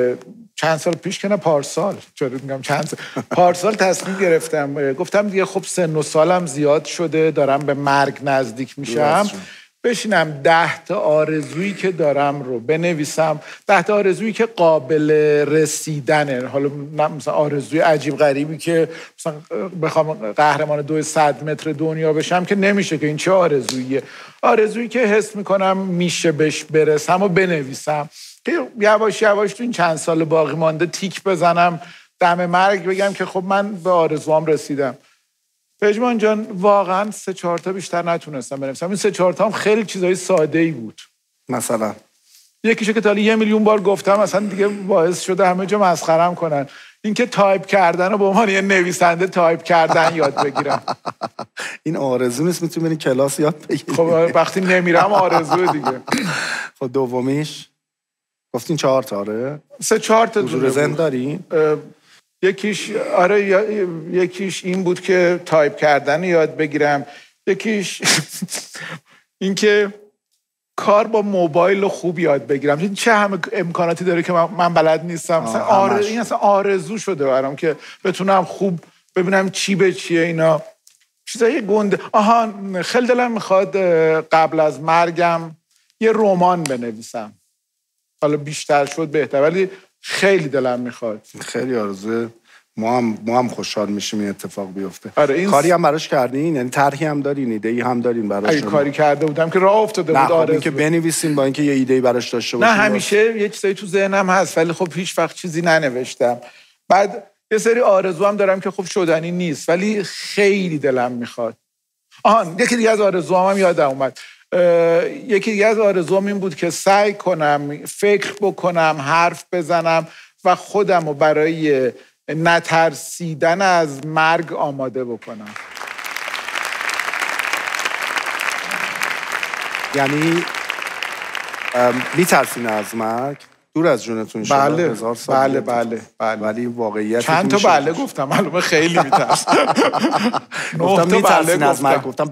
که نه، پارسال، چرا میگم پارسال تصمیم گرفتم، گفتم دیگه خب سن و سالم زیاد شده، دارم به مرگ نزدیک میشم، بشینم 10 تا آرزویی که دارم رو بنویسم، 10 تا آرزویی که قابل رسیدنه. حالا مثلا آرزوی عجیب غریبی که مثلا بخوام قهرمان 200 متر دنیا بشم که نمیشه، که این چه آرزوییه؟ آرزویی که حس میکنم میشه بهش برسم و بنویسم که یواش یواش تو این چند سال باقی مانده تیک بزنم، دم مرگ بگم که خب من به آرزوام رسیدم. پژمان جان، واقعا 3-4 تا بیشتر نتونستم بنویسم. این 3-4 تا هم خیلی چیزای ساده‌ای بود. مثلا یکیشو که تا 1 میلیون بار گفتم، اصلا دیگه باعث شده همه جا مسخره‌ام کنن، اینکه تایپ کردن رو به عنوان یه نویسنده تایپ کردن یاد بگیرم. این آرزو نیست، میتونی برین کلاس یاد بگیری. خب وقتی نمیرم آرزو دیگه. خب دومیش گفتین 4 تا؟ آره 3-4 تا حضور ذهن دارین؟ یکیش یکیش این بود که تایپ کردن یاد بگیرم، یکیش این که کار با موبایل خوب یاد بگیرم. چه همه امکاناتی داره که من بلد نیستم. این اصلا آرزو شده برام که بتونم خوب ببینم چی به چیه اینا. چیزای گنده. خیلی دلم میخواد قبل از مرگم یه رمان بنویسم. حالا بیشتر شد بهتر، ولی خیلی دلم میخواد. خیلی آرزوه. ما هم خوشحال میشیم این اتفاق بیفته. آره کاری هم براش کردین؟ یعنی طرحی هم دارین، ایده‌ای هم دارین براش؟ اگه کاری کرده بودم که راه افتاده بود. آره که بنویسین با اینکه یه ایده‌ای براش داشته باشین. نه همیشه یه چیزایی تو ذهنم هست، ولی خب هیچ وقت چیزی ننوشتم. بعد یه سری آرزو هم دارم که خب شدنی نیست، ولی خیلی دلم میخواد. یکی دیگه از آرزوام هم یادم اومد. یکی دیگه از آرزوام این بود که سعی کنم فکر بکنم، حرف بزنم و خودم رو برای نترسیدن از مرگ آماده بکنم. یعنی میترسین از مرگ؟ دور از جونتون شده؟ بله 1000 سال بله. ولی واقعیت چند تا بله گفتم، معلومه خیلی میترسم. گفتم میترسین از مرگ، گفتم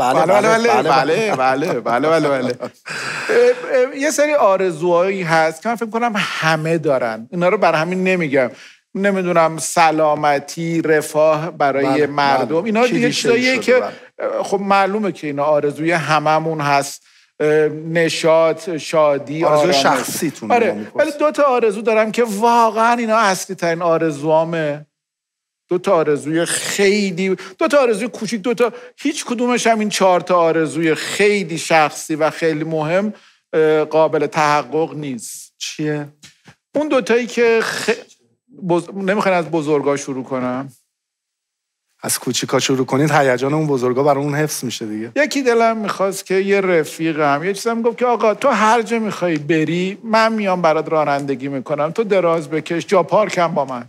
بله. یه سری آرزوهایی هست که من فکر کنم همه دارن، اینا رو برای همین نمیگم. نمیدونم، سلامتی، رفاه برای مردم، اینا دیگه چیزاییه که خب معلومه که اینا آرزوی هممون هست. نشاط، شادی، آرزوی شخصیتون. آره، ولی 2 تا آرزو دارم که واقعا اینا اصلی ترین آرزوامه. 2 تا آرزوی خیلی، 2 تا آرزوی کوچیک، 2 تا، هیچ کدومش هم این 4 تا آرزوی خیلی شخصی و خیلی مهم قابل تحقق نیست. چیه؟ اون 2 تایی که نمیخواین از بزرگا شروع کنم؟ از کوچیکا شروع کنید، هیجان اون بزرگا برای اون حفظ میشه دیگه. یکی دلم میخواست که یه رفیقم یه چیزم گفت که آقا تو هر جا میخوای بری من میام برات رانندگی میکنم، تو دراز بکش، جا پارکم با من.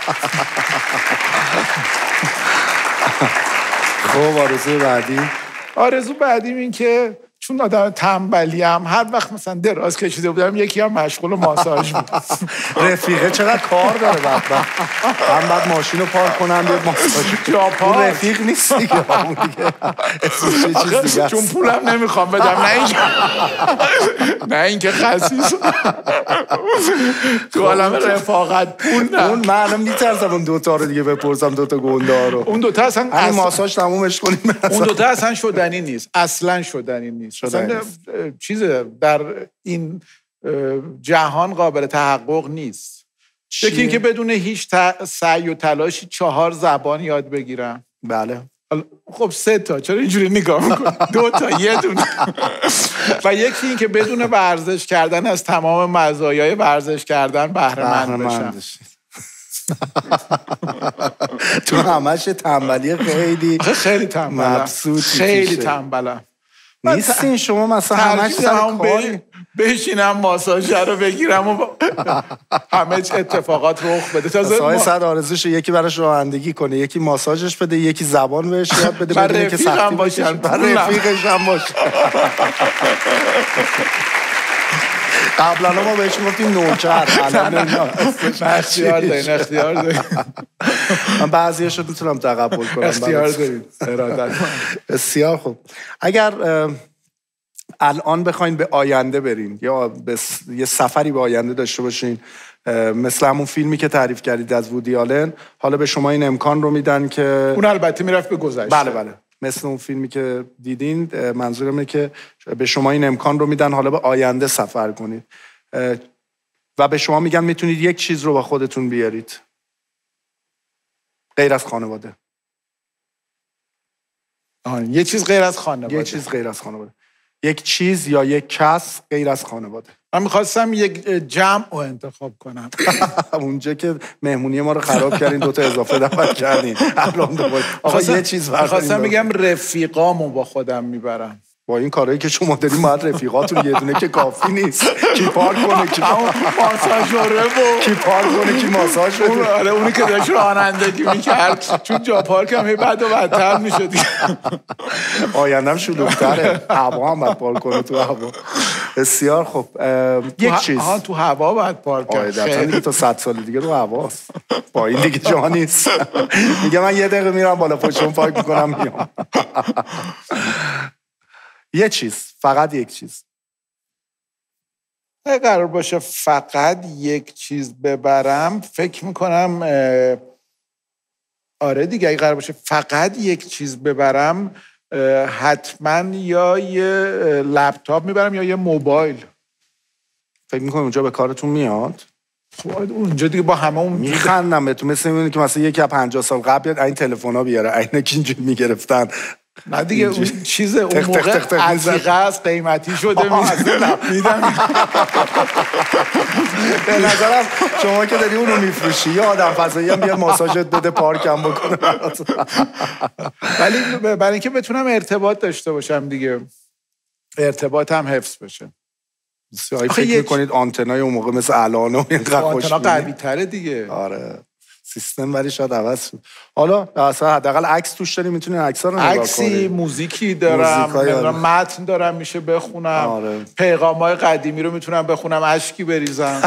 خب آرزوی بعدی؟ آرزو بعدیم این که چون آدم تنبلیم هر وقت مثلا دراز کشیده بودم یکی هم مشغول ماساژ بود. رفیقه چقدر کار داره بدبخت. هم بعد ماشین رو پارک کنم بیاد ماساژ. اون رفیق نیست دیگه. اون دیگه اسمش چیز چون پولم نمیخوام بدم نه اینکه خسیس تو عالم رفاقت پول نه. اون من الان میترسم اون دوتا رو دیگه بپرسم، دوتا گنده ها رو. اون دوتا اصلا ماساژ تمومش کنیم. اون دوتا اصلا شدنی نیست، اصلا شدنی نیست. چیزه در این جهان قابل تحقق نیست. یکی این که بدون هیچ سعی و تلاشی 4 زبان یاد بگیرم. بله. خب 3 تا، چرا اینجوری نگاه میکنی؟ 2 تا، یه دونه. و یکی این که بدون ورزش کردن از تمام مزایای ورزش کردن بهره مند بشم. تو همش تنبلی خیلی تنبلم، خیلی تنبلم. نیستین شما مثلا همش سر کاری بشینم ماساژ رو بگیرم و همه اتفاقات رخ بده. تازه صد آرزوشه یکی براش رانندگی کنه، یکی ماساژش بده، یکی زبان بهش یاد بده، بدونه که سختی باشه، رفیقش هم باشه. قبلا ما بهش گفتیم نوکر، الان اختیار دارین. من بعضیش رو میتونم تقبل کنم. اختیار دارین، ارادت. بسیار خوب. اگر الان بخواین به آینده برین یا یه سفری به آینده داشته باشین، مثل همون فیلمی که تعریف کردید از وودی آلن، حالا به شما این امکان رو میدن که اون البته میرفت به گذشته. بله مثل اون فیلمی که دیدین، منظورم که به شما این امکان رو میدن حالا به آینده سفر کنید و به شما میگن میتونید یک چیز رو با خودتون بیارید غیر از خانواده. یه چیز غیر از خانواده. یه چیز غیر از خانواده. یک چیز یا یک کس غیر از خانواده. من میخواستم یک جمع رو انتخاب کنم. اونجا که مهمونی ما رو خراب کردین 2 تا اضافه دعوت کردین. آقا یه چیز میخواستم بگم رفیقامو با خودم میبرم. با این کارهایی که شما دارین باید رفیقاتون یه دونه که کافی نیست. کی پارک کنه، کی ماساژوره کی پارک کنه، کی ماساژ بده. آره اونی که داشت رانندگی میکرد، چون جا پارک هم بعد و بدتر میشد. آیندم شلوغ‌تره، هوا هم باید پارک کنه تو هوا. بسیار خوب. یک چیز تو هوا باید پارک کنه. قاعدتاً دیگه تا 100 سال دیگه رو هواست. با این دیگه جا نیست. میگه من یه دقیقه میرم بالا پشتم پارک میکنم میام. یه چیز، فقط یک چیز. اگه قرار باشه فقط یک چیز ببرم، فکر میکنم آره دیگه، اگه قرار باشه فقط یک چیز ببرم، حتما یا یه لپتاپ میبرم یا یه موبایل. فکر میکنم اونجا به کارتون میاد؟ اونجا دیگه با همه اون میخندم بهتون، مثل میبینی که مثلا یکی 50 سال قبل این تلفن‌ها بیاره، اینه که اینجوری میگرفتن. نه دیگه اون چیز اون موقع عزیقه است، قیمتی شده میدم. به نظرم شما که داری اونو میفروشی، یه آدم فضایی هم بیاد ماساژت بده، پارکم بکنه. ولی برای اینکه بتونم ارتباط داشته باشم دیگه، ارتباط هم حفظ بشه. فکر میکنید آنتنای اون موقع مثل الان و اینقدر خوشبینی؟ آنتنا قوی تره دیگه. آره سیستم ولی شاید عوض شد. حالا اصلا حداقل عکس توش داری، میتونی عکس‌ها رو نگاه کنی. عکسی، موزیکی دارم، متن دارم میشه بخونم. آره. پیغام‌های قدیمی رو میتونم بخونم، اشکی بریزم.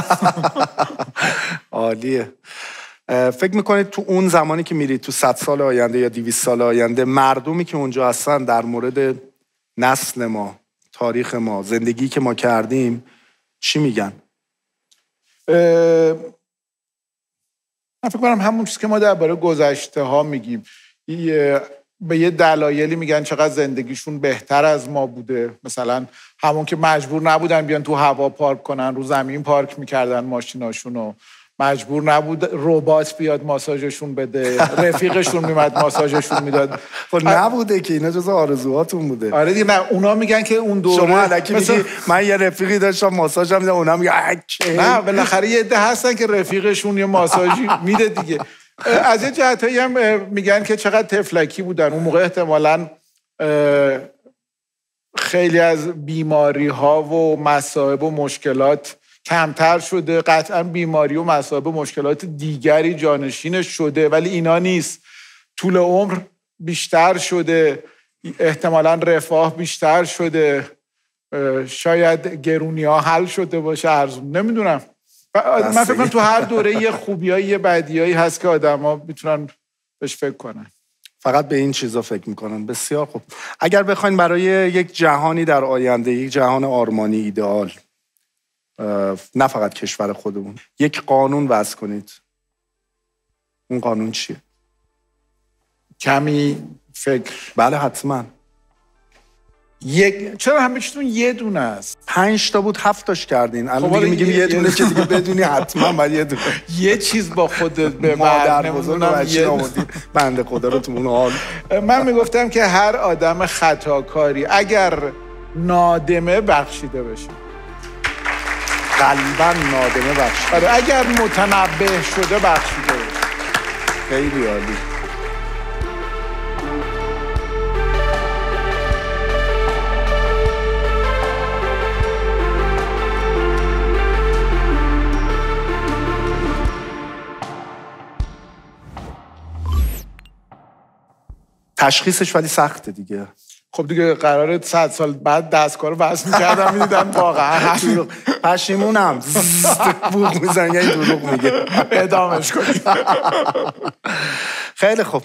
عالیه. فکر میکنید تو اون زمانی که میرید تو 100 سال آینده یا 200 سال آینده، مردمی که اونجا هستن در مورد نسل ما، تاریخ ما، زندگی که ما کردیم چی میگن؟ من فکر کنم همون چیزی که ما درباره گذشته ها میگیم، به یه دلایلی میگن چقدر زندگیشون بهتر از ما بوده. مثلا همون که مجبور نبودن بیان تو هوا پارک کنن، رو زمین پارک میکردن ماشیناشونو، مجبور نبود ربات بیاد ماساژشون بده، رفیقشون میمد ماساژشون میداد. خب نبوده که، اینا جزء آرزوهاتون بوده. آره دیگه، نه اونا میگن که اون دوره شما الکی میگی من یه رفیقی داشتم ماساژم میدم، اونا میگن نه بالاخره یه عده هستن که رفیقشون یه ماساژی میده دیگه. از یه جهتایی هم میگن که چقدر تفلکی بودن اون موقع، احتمالاً خیلی از بیماری ها و مصائب و مشکلات کمتر شده، قطعا بیماری و مصائب و مشکلات دیگری جانشینش شده، ولی اینا نیست. طول عمر بیشتر شده، احتمالاً رفاه بیشتر شده، شاید گرونی ها حل شده باشه، ارزون نمیدونم. من فکر کنم تو هر دوره یه خوبیایی یه بدیایی هست که آدم ها میتونن بهش فکر کنن. فقط به این چیزا فکر میکنن. بسیار خوب. اگر بخواین برای یک جهانی در آینده، یک جهان آرمانی ایدئال، نه فقط کشور خودمون، یک قانون وضع کنید، اون قانون چیه؟ کمی فکر. بله حتما. چرا همه چیتون یه دونه است؟ 5 تا بود 7 تاش کردین. الان دیگه میگیم یه دونه که دیگه بدونی حتما باید یه دونه. یه چیز با خودت ببر. مادر بزرگ و بچه آمدید بنده خدا رو تو اون حال. من میگفتم که هر آدم خطاکاری اگر نادمه بخشیده بشه. قلباً نادمه بخشیده. اگر متنبه شده بخشیده بشه. خیلی عالی. تشخیصش ولی سخته دیگه. خب دیگه قراره 100 سال بعد دستگاه رو بس می‌کردم می‌دیدم واقعا پشیمونم بوق میزن یه دروغ میگه. ادامش کنید. خیلی خوب.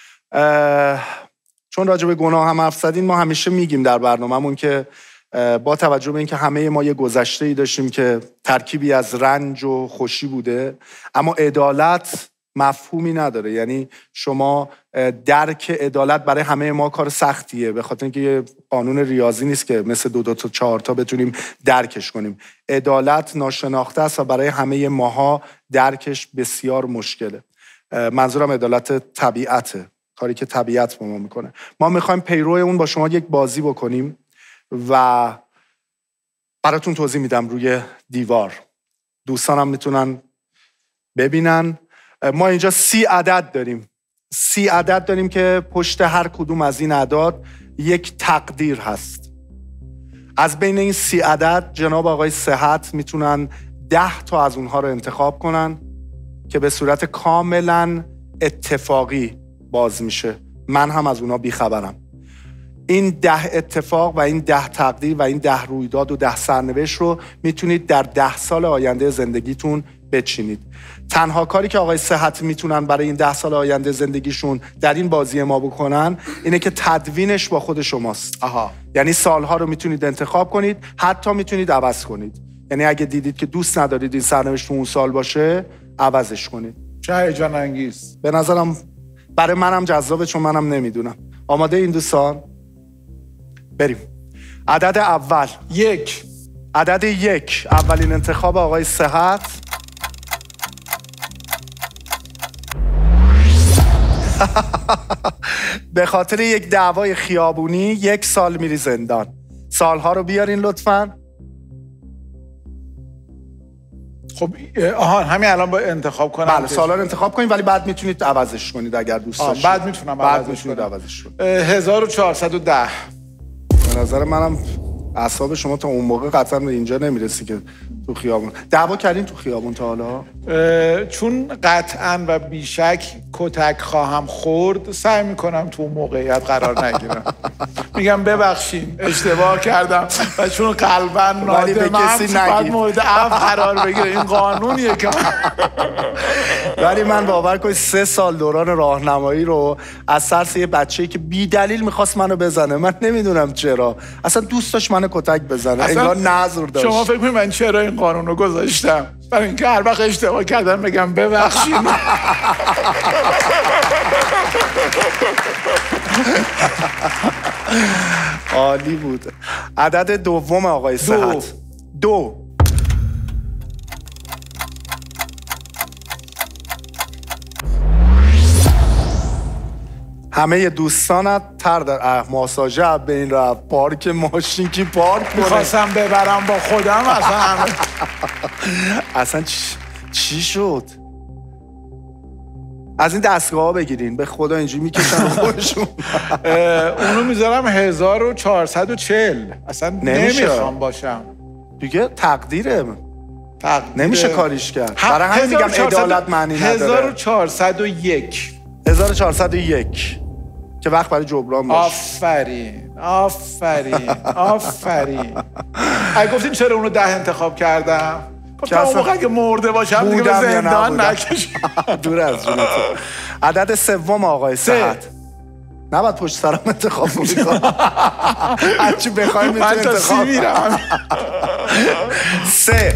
چون راجع به گناه هم حرف زدین، ما همیشه میگیم در برنامه‌مون که با توجه به اینکه همه ما یه گذشته‌ای داشتیم که ترکیبی از رنج و خوشی بوده، اما عدالت مفهومی نداره. یعنی شما درک عدالت برای همه ما کار سختیه، به خاطر اینکه یه قانون ریاضی نیست که مثل 2 تا 4 تا بتونیم درکش کنیم. عدالت ناشناخته است و برای همه ماها درکش بسیار مشکله. منظورم عدالت طبیعته، کاری که طبیعت با ما میکنه. ما میخوایم پیرو اون با شما یک بازی بکنیم و براتون توضیح میدم روی دیوار. دوستانم میتونن ببینن. ما اینجا 30 عدد داریم. 30 عدد داریم که پشت هر کدوم از این اعداد یک تقدیر هست. از بین این 30 عدد جناب آقای صحت میتونن 10 تا از اونها رو انتخاب کنن که به صورت کاملا اتفاقی باز میشه. من هم از اونها بیخبرم. این 10 اتفاق و این 10 تقدیر و این 10 رویداد و 10 سرنوشت رو میتونید در 10 سال آینده زندگیتون بچینید. تنها کاری که آقای صحت میتونن برای این 10 سال آینده زندگیشون در این بازی ما بکنن اینه که تدوینش با خود شماست. یعنی سالها رو میتونید انتخاب کنید، حتی میتونید عوض کنید. یعنی اگه دیدید که دوست ندارید این سرنوشت اون سال باشه، عوضش کنید. چه هیجان انگیز. به نظرم برای منم جذابه، چون منم نمیدونم. آماده این دوستان؟ بریم. عدد اول 1. عدد 1 اولین انتخاب آقای صحت. به خاطر یک دعوای خیابونی 1 سال میری زندان. سالها رو بیارین لطفاً. خب همین الان با انتخاب کنم. بله سالها رو انتخاب کنید، ولی بعد میتونید عوضش کنید اگر دوست داشتید. بعد میتونم عوضش کنم. 1410. به نظر منم اعصاب شما تا اون موقع قطعا به اینجا نمیرسی که تو خیابون. دعوا کردین تو خیابون تا حالا؟ چون قطعا و بیشک کتک خواهم خورد، سعی میکنم تو موقعیت قرار نگیرم. میگم ببخشید اشتباه کردم و چون قلبا نادمم باید مورد عفو قرار بگیره. این قانونیه که ولی من باور کنید 3 سال دوران راهنمایی رو از ترس یه بچه‌ای که بی دلیل میخواست منو بزنه، من نمیدونم چرا، اصلا دوست داشت منو کتک بزنه، انگار نظر داشت. شما فکر می‌کنید من چرا این قانون رو گذاشتم؟ برای اینکه هر وقت اشتباه کردم بگم ببخشید. عالی بود. عدد دوم آقای صحت. 2. همه دوستانت تر در ماساژه به این رفت، پارک ماشین کی پارک کنه. میخواستم ببرم با خودم اصلا چی شد؟ از این دستگاه ها بگیرین، به خدا اینجوری میکشن خودشون. اونو میذارم 1440. اصلا نمیخوام باشم دیگه. تقدیره نمیشه کاریش کرد. برای همین میگم عدالت معنی نداره. 1401. 1401 که وقت برای جبران باشه. آفرین. اگه گفتین چرا اونو 10 انتخاب کردم؟ تا اون موقع اگه مرده باشم دیگه به زندان نکشم. دور از جونتون. عدد 3 آقای صحت. نباید پشت سرم انتخاب میکنم. هرچی بخوایم میتونی انتخاب. من تا 30 میرم. 3.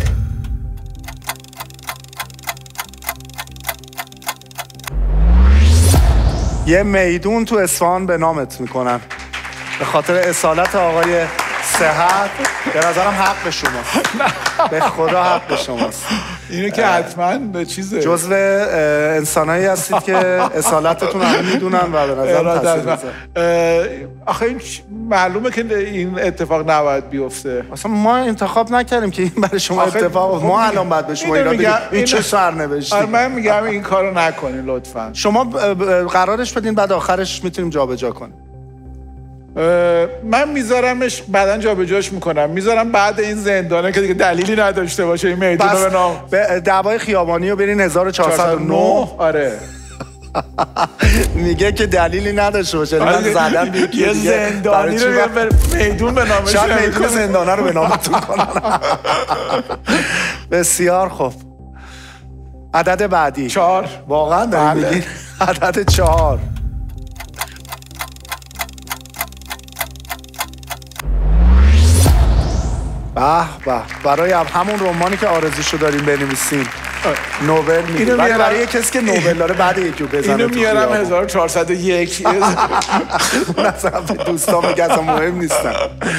یه میدون تو اصفهان به نامت میکنن به خاطر اصالت آقای صحت. به نظرم حق شماست. به خدا حق شماست. اینو که حتما به چیزه جزو انسانایی هستید که اصالتتون هم میدونن و به نظرم تاثیر میذاره. آخه این معلومه که این اتفاق نباید بیفته. اصلا ما انتخاب نکردیم که این برای شما اتفاق. ما الان باید به شما ایراد بگیم این چه سرنوشتی. من میگم این کارو نکنین لطفا. شما قرارش بدین بعد آخرش میتونیم جابجا کنیم. من میذارمش بعدن جابجاش میکنم. میذارم بعد این زندانه که دیگه دلیلی نداشته باشه این میدون رو به نام دعوای خیابانی رو برین 1409. آره. میگه که دلیلی نداشته باشه. من زدم یه زندانی رو میدون به نامش. شاید میدون زندانه رو به نامتون کنن. بسیار خوب. عدد بعدی 4. واقعا داریم میگین؟ عدد 4. به برای همون رمانی که آرزوشو داریم بنویسیم نوبل میگه. برای کسی که نوبل داره بعد یکی رو بزنه. اینو میارم 1401. اون اصلا دوستان میگه اصلا مهم نیستن.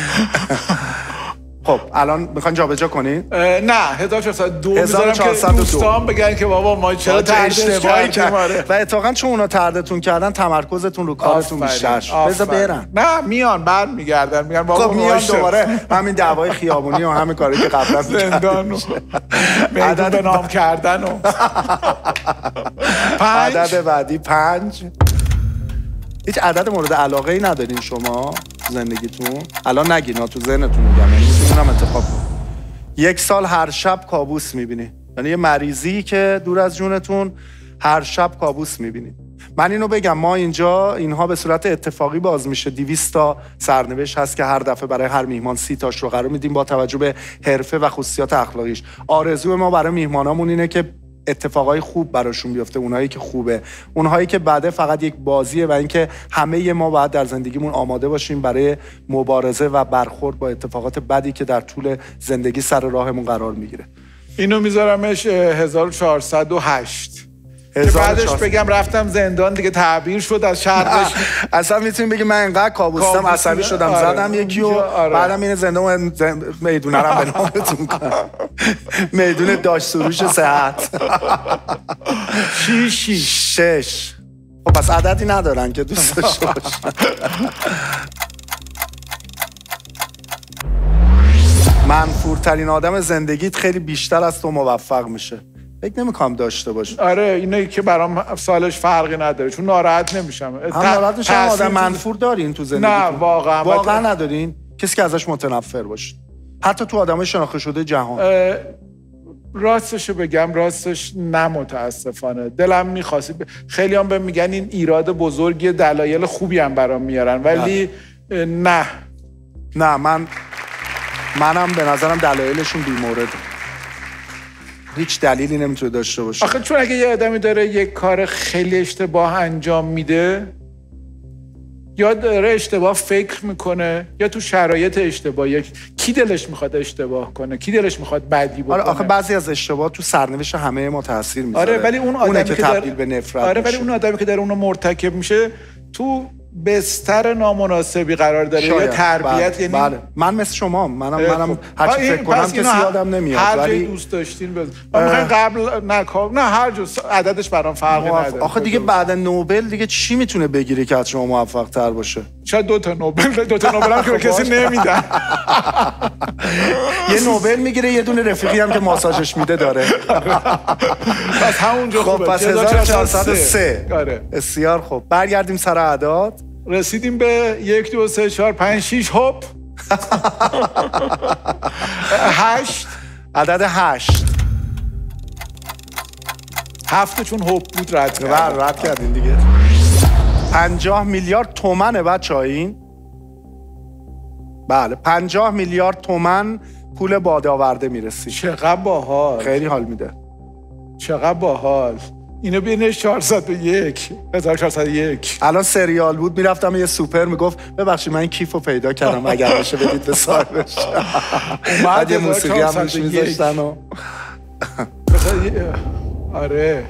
خب الان میخوان جابجا کنین؟ نه 1402 میذارم که دوستان بگن که بابا ما چرا اشتباهی کردیم. و اتفاقا چون اونا طردتون کردن تمرکزتون رو کارتون بیشتر شد. بذار برن. نه میان بعد میگردن میگن بابا میان دوباره همین دعوای خیابونی و همین کاری که قبلا زندان عدد به نام کردن و 5. عدد بعدی 5. هیچ عدد مورد علاقه ای ندارین شما زندگیتون؟ الان نگین تو ذهنتون میگم. یعنی میتونم انتخاب کنم. 1 سال هر شب کابوس میبینی. یعنی یه مریضی که دور از جونتون هر شب کابوس میبینی. من اینو بگم ما اینجا اینها به صورت اتفاقی باز میشه. 200 تا سرنوشت هست که هر دفعه برای هر میهمان 30 تاش رو قرار میدیم با توجه به حرفه و خصوصیات اخلاقیش. آرزو ما برای میهمانامون اینه که اتفاقای خوب براشون بیفته. اونایی که خوبه، اونهایی که بعده فقط یک بازیه و اینکه همه ما باید در زندگیمون آماده باشیم برای مبارزه و برخورد با اتفاقات بدی که در طول زندگی سر راهمون قرار میگیره. اینو میذارمش 1408 که بعدش بگم رفتم زندان دیگه تعبیر شد از شرش. اصلا میتونیم بگیم من انقدر کابوسم عصبی شدم زدم یکی و بعدم این زندان میدونه رو به نامتون کنم. میدون داش سروش صحت. 6. خب پس عددی ندارن که دوست داشته باشن. منفورترین آدم زندگیت خیلی بیشتر از تو موفق میشه. فکر نمی‌کنم داشته باشه. آره اینه که برام سالش فرقی نداره چون ناراحت نمیشم. ناراحت میشم. آدم منفور دارین تو زندگی؟ نه واقعا ندارین. کسی که ازش متنفر باشه حتی تو آدمای شناخته شده جهان. راستشو بگم راستش نه متاسفانه دلم می‌خواست. خیلی هم به میگن این ایراد بزرگی دلایل خوبی هم برام میارن ولی نه منم به نظرم دلایلشون بی‌مورده. هیچ دلیلی نمیتونه داشته باشه. آخه چون اگه یه آدمی داره یک کار خیلی اشتباه انجام میده یا داره اشتباه فکر میکنه یا تو شرایط اشتباهی، کی دلش میخواد اشتباه کنه؟ کی دلش میخواد بدی بکنه؟ آخه بعضی از اشتباه تو سرنوشت همه ما تاثیر میذاره. آره ولی اون آدمی که تبدیل به نفرت آره ولی اون آدمی که داره اونو مرتکب میشه تو بستر نامناسبی قرار داره یا تربیت. یعنی بله. من مثل شما منم هر چی فکر کنم کسی یادم نمیاد ولی دوست داشتین میخواین قبل نه هر جو عددش برام فرقی نداره. آخه دیگه بعد نوبل دیگه چی میتونه بگیره که از شما موفق تر باشه؟ شاید 2 تا نوبل هم که به کسی نمیدن. یه نوبل میگیره یه دونه رفیقی هم که ماساژش میده داره. پس همونجا خوبه. پس 1403. آره بسیار خوب. برگردیم سر اعداد. رسیدیم به 1 2 3 4 5 6 هوب 8. عدد 8. 7 چون هوب بود رد کردین دیگه. 50 میلیارد تومنه بچه‌ها این. بله 50 میلیارد تومن پول بادآورده میرسید. چقدر باحال. خیلی حال میده. چقدر باحال. اینو بینش 401 1401. الان سریال بود میرفتم یه سوپر میگفت ببخشید من این کیفو پیدا کردم اگر بشه بدید به صاحبش. اومد یه موسیقی هم روش میذاشتن و آره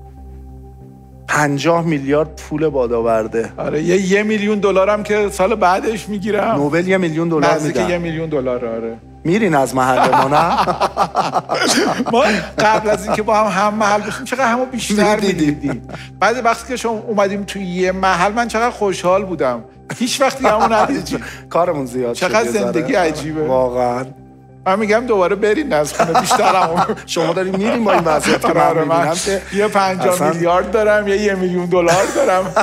50 میلیارد پول بادآورده. آره یه میلیون دلار هم که سال بعدش میگیرم. نوبل $1 میلیون نزدیک میدن. $1 میلیون. آره میرین از محل ما نه؟ ما قبل از اینکه با هم محل بشیم چقدر همو بیشتر میدیدیم. بعد وقتی که شما اومدیم توی یه محل من چقدر خوشحال بودم. هیچ وقتی همون ندیدیم. کارمون زیاد شد. چقدر زندگی عجیبه واقعا. من میگم دوباره برین از خونه بیشتر همون. شما دارین میرین با این وضعیت که من میبینم که یه 50 میلیارد دارم یه $1 میلیون دارم.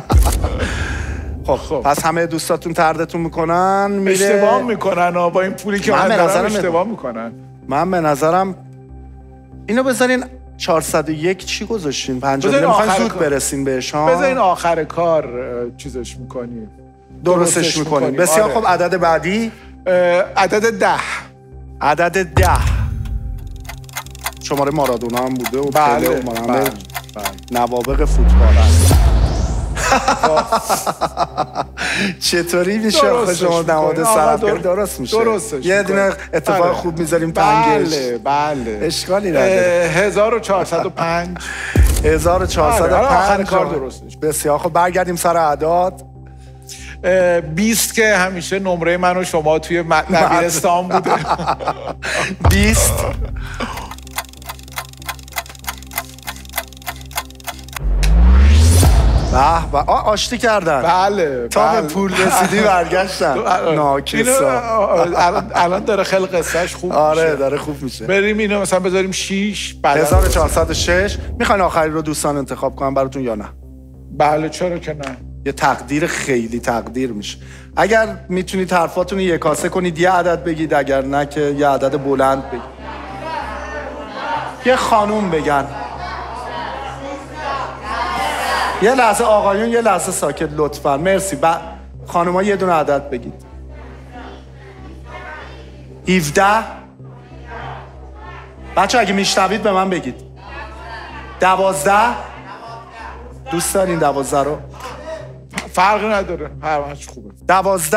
خب پس همه دوستاتون طردتون میکنن میره اشتباه میکنن با این پولی که من دارم اشتباه میکنن. من به نظرم اینو بذارین 401 چی گذاشتین 50 میخواین زود برسین بهش ها. بذارین آخر کار چیزش میکنی درستش میکنین. بسیار آره. خب عدد بعدی عدد 10. عدد 10 شماره مارادونا هم بوده و بله. پله و همه نوابغ فوتبال هست. چطوری میشه آخه شما نماد سرف درست میشه یه دونه اتفاق خوب میذاریم تنگش. بله اشکالی نداره. 1405 1405 کار درستش. بسیار خب برگردیم سر اعداد. 20 که همیشه نمره من و شما توی دبیرستان بوده. 20 به آشتی کردن. بله تا به پول رسیدی برگشتن. ناکسا. الان داره خیلی قصهش خوب آره میشه. داره خوب میشه. بریم اینو مثلا بذاریم 6 1406. میخواین آخری رو دوستان انتخاب کنم براتون یا نه؟ بله چرا که نه. یه تقدیر خیلی تقدیر میشه. اگر میتونید حرفاتون رو یکاسه کنید یه عدد بگید، اگر نه که یه عدد بلند بگید. یه خانوم بگن. یه لحظه آقایون یه لحظه ساکت لطفا. مرسی. خانوما یه دونه عدد بگید. 17. بچه اگه میشنوید به من بگید. 12. دوست دارین 12 رو؟ فرق نداره هرچی خوبه. 12.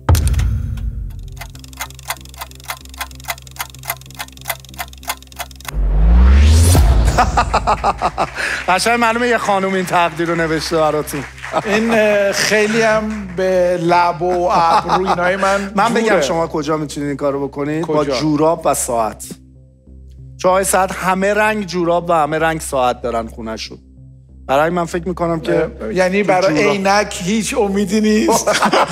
قشنگ معلومه یه خانوم این تقدیر رو نوشته براتون. این خیلی هم به لب و ابرو اینای من بگم شما کجا میتونید این کارو بکنید؟ کجا؟ با جوراب و ساعت. چون ساعت همه رنگ جوراب و همه رنگ ساعت دارن خونه‌شون. برای من فکر میکنم که یعنی برای عینک هیچ امیدی نیست.